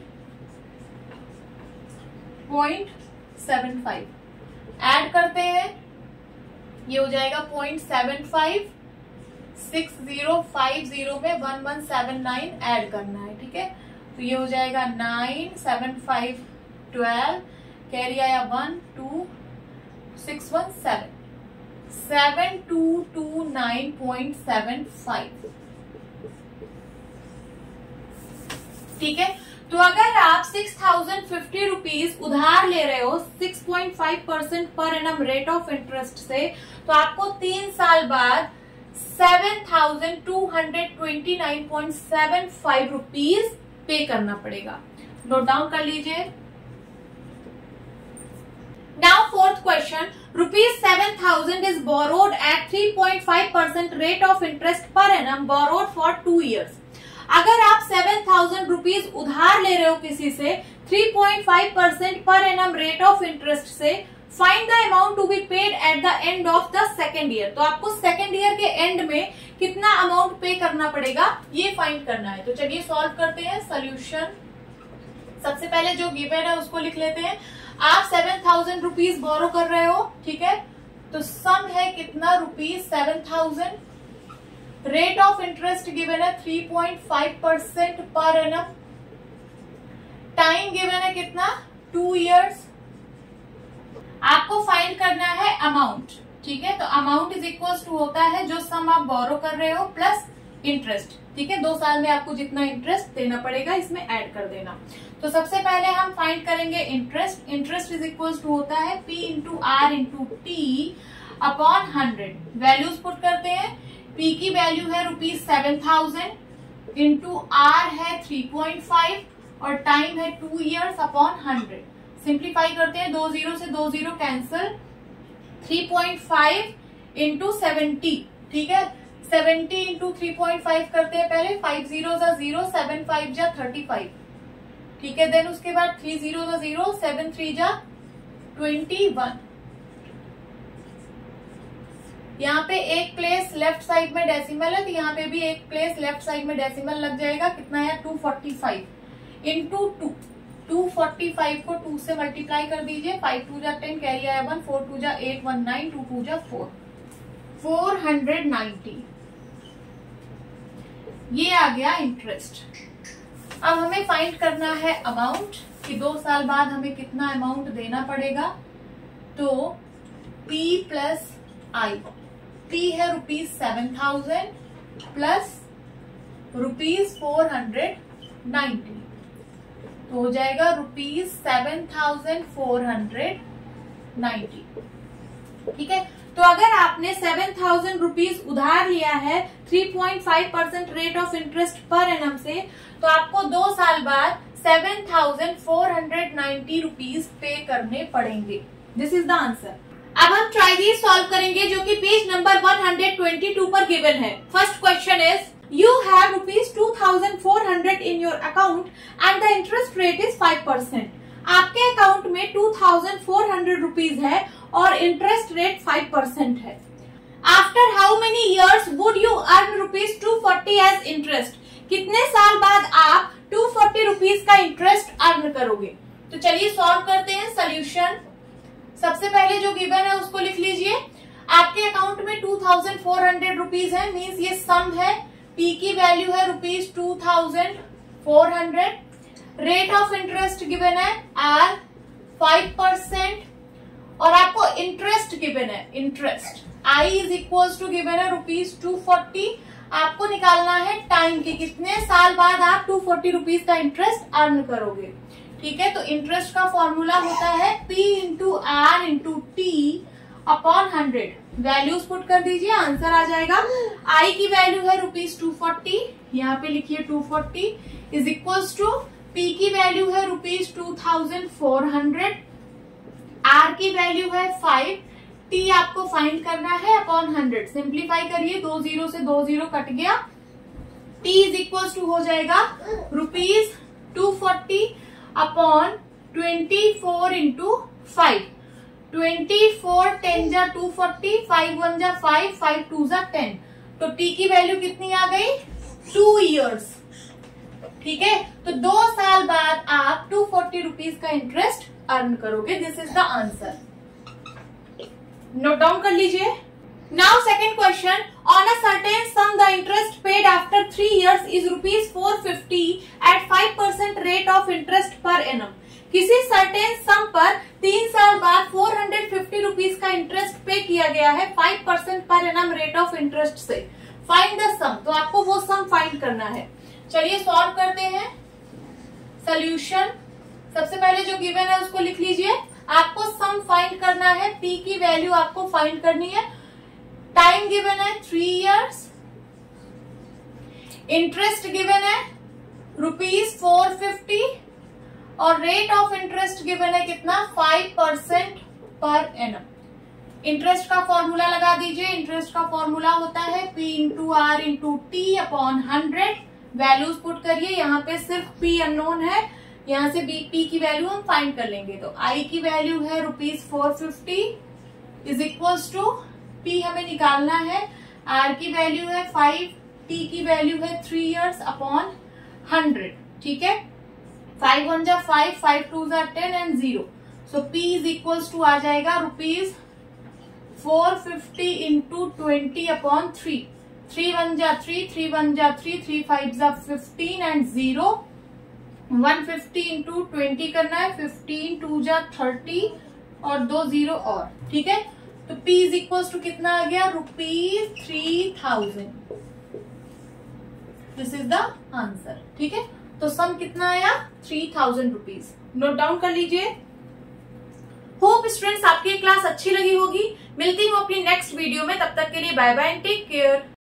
point seven five. Add करते हैं, ये हो जाएगा point seven five, six zero five zero में one one seven nine add करना है, ठीक है। तो ये हो जाएगा nine seven five twelve, carry आया one two, six one seven, seven two two nine point seven five, ठीक है। तो अगर आप सिक्स थाउजेंड फिफ्टी रुपीज उधार ले रहे हो six point five percent per annum rate of interest से, तो आपको तीन साल बाद seven thousand two hundred twenty nine point seven five rupees pay करना पड़ेगा। नोट डाउन कर लीजिए। Now fourth question, rupees seven thousand is borrowed at three point five percent rate of interest per annum borrowed for two years. अगर आप seven thousand rupees उधार ले रहे हो किसी से three point five percent per annum rate of interest से, find the amount to be paid at the end of the second year. तो आपको सेकेंड ईयर के एंड में कितना अमाउंट पे करना पड़ेगा ये फाइंड करना है। तो चलिए सॉल्व करते हैं। सोल्यूशन, सबसे पहले जो गिवन है उसको लिख लेते हैं। आप सेवन थाउजेंड रुपीज बोरो कर रहे हो, ठीक है। तो सम है कितना, rupees seven thousand, rate of interest given है three point five percent per annum, time given है कितना, टू इयर्स। आपको फाइंड करना है अमाउंट, ठीक है। तो अमाउंट इज इक्वल टू होता है जो सम आप बोरो कर रहे हो प्लस इंटरेस्ट, ठीक है। दो साल में आपको जितना इंटरेस्ट देना पड़ेगा इसमें ऐड कर देना। तो सबसे पहले हम फाइंड करेंगे interest. Interest is equal to होता है P into R into T upon hundred. Values put करते हैं। पी की वैल्यू है rupees seven thousand into R है थ्री पॉइंट फाइव और टाइम है two years upon hundred. Simplify करते हैं, दो जीरो से दो zero cancel, three point five into seventy, ठीक है। Seventy into three point five करते हैं पहले, फाइव जीरो जा जीरो, सेवन फाइव जा थर्टी फाइव, ठीक है। देन उसके बाद थ्री जीरो जा जीरो, सेवन थ्री जा ट्वेंटी वन। यहाँ पे एक प्लेस लेफ्ट साइड में डेसिमल है, तो यहाँ पे भी एक प्लेस लेफ्ट साइड में डेसिमल लग जाएगा। कितना है? Two forty five into two, two forty five को टू से मल्टीप्लाई कर दीजिए, फाइव टू जा टेन, कैरी आया वन, फोर टू जा eight, one nine, to two जा फोर, फोर हंड्रेड नाइन्टी। ये आ गया इंटरेस्ट। अब हमें फाइंड करना है अमाउंट, कि दो साल बाद हमें कितना अमाउंट देना पड़ेगा। तो P प्लस आई, P है rupees seven thousand plus rupees four hundred ninety, तो हो जाएगा rupees seven thousand four hundred ninety, ठीक है। तो अगर आपने सेवन थाउजेंड रुपीज उधार लिया है three point five percent rate of interest per annum से, तो आपको दो साल बाद seven thousand four hundred ninety rupees pay करने पड़ेंगे। This is the answer. अब हम ट्राइजीज सॉल्व करेंगे जो कि page number one hundred twenty two पर गिवन है। First question is, you have rupees two thousand four hundred in your account and the interest rate is five percent. आपके account में two thousand four hundred rupees है और interest rate five percent है। After how many years would you earn rupees two forty as interest? कितने साल बाद आप two forty rupees का इंटरेस्ट अर्न करोगे? तो चलिए सॉल्व करते हैं। सोल्यूशन, सबसे पहले जो गिवन है उसको लिख लीजिए। आपके अकाउंट में two thousand four hundred rupees है, मीन्स ये सम है। P की वैल्यू है rupees two thousand four hundred, rate of interest given है आर फाइव परसेंट, और आपको इंटरेस्ट गिवन है, interest I is equal to given है रुपीज टू फोर्टी। आपको निकालना है टाइम की, कितने साल बाद आप टू फोर्टी रुपीज का इंटरेस्ट अर्न करोगे, ठीक है। तो इंटरेस्ट का फॉर्मूला होता है P into R into T upon hundred. Values put कर दीजिए, आंसर आ जाएगा। आई की वैल्यू है रुपीज टू फोर्टी, यहाँ पे लिखिए two forty is equals to P की वैल्यू है rupees two thousand four hundred, R की वैल्यू है फाइव, टी आपको फाइंड करना है अपॉन हंड्रेड। सिंप्लीफाई करिए, दो जीरो से दो जीरो कट गया, टी इज इक्वल्स टू हो जाएगा rupees two forty upon twenty four into five, twenty four ten जा टू फोर्टी, फाइव वन जा फाइव, फाइव टू जा टेन, तो टी की वैल्यू कितनी आ गई? टू इयर्स, ठीक है। तो दो साल बाद आप टू फोर्टी रुपीज का इंटरेस्ट अर्न करोगे। This is the answer. Note down कर लीजिए। Now second question, on a certain sum the interest paid after three years is rupees four fifty at five percent rate of interest per annum. किसी certain sum पर तीन साल बाद four hundred fifty rupees का interest pay किया गया है five percent per annum rate of interest से। फाइंड द सम, तो आपको वो सम फाइंड करना है। चलिए सॉल्व करते हैं। सोल्यूशन, सबसे पहले जो गिवन है उसको लिख लीजिए। आपको सम फाइंड करना है, पी की वैल्यू आपको फाइंड करनी है। टाइम गिवन है थ्री इयर्स, इंटरेस्ट गिवन है रुपीज फोर फिफ्टी, और रेट ऑफ इंटरेस्ट गिवन है कितना? Five percent per annum. Interest का फॉर्मूला लगा दीजिए। इंटरेस्ट का फॉर्मूला होता है P into R into T upon hundred. Values put करिए, यहाँ पे सिर्फ पी अननोन है, यहाँ से बी पी की वैल्यू हम फाइंड कर लेंगे। तो आई की वैल्यू है rupees four fifty is equals to P हमें निकालना है, आर की वैल्यू है फाइव, टी की वैल्यू है थ्री इयर्स अपॉन हंड्रेड, ठीक है। फाइव वन जा फाइव, फाइव टू जा ten and zero, so P is equals to आ जाएगा rupees four fifty into twenty upon three, three one जा थ्री, थ्री वन जा थ्री, थ्री फाइव जा fifteen and zero, one fifty into twenty करना है, fifteen to जा thirty और दो जीरो और, ठीक है। तो P इज इक्वल्स टू कितना आ गया? Rupees three thousand. This is the answer, ठीक है। तो सम कितना आया? Three thousand rupees. Note down कर लीजिए। होप स्टूडेंट्स आपकी क्लास अच्छी लगी होगी। मिलती हूँ अपनी नेक्स्ट वीडियो में, तब तक के लिए bye bye and take care.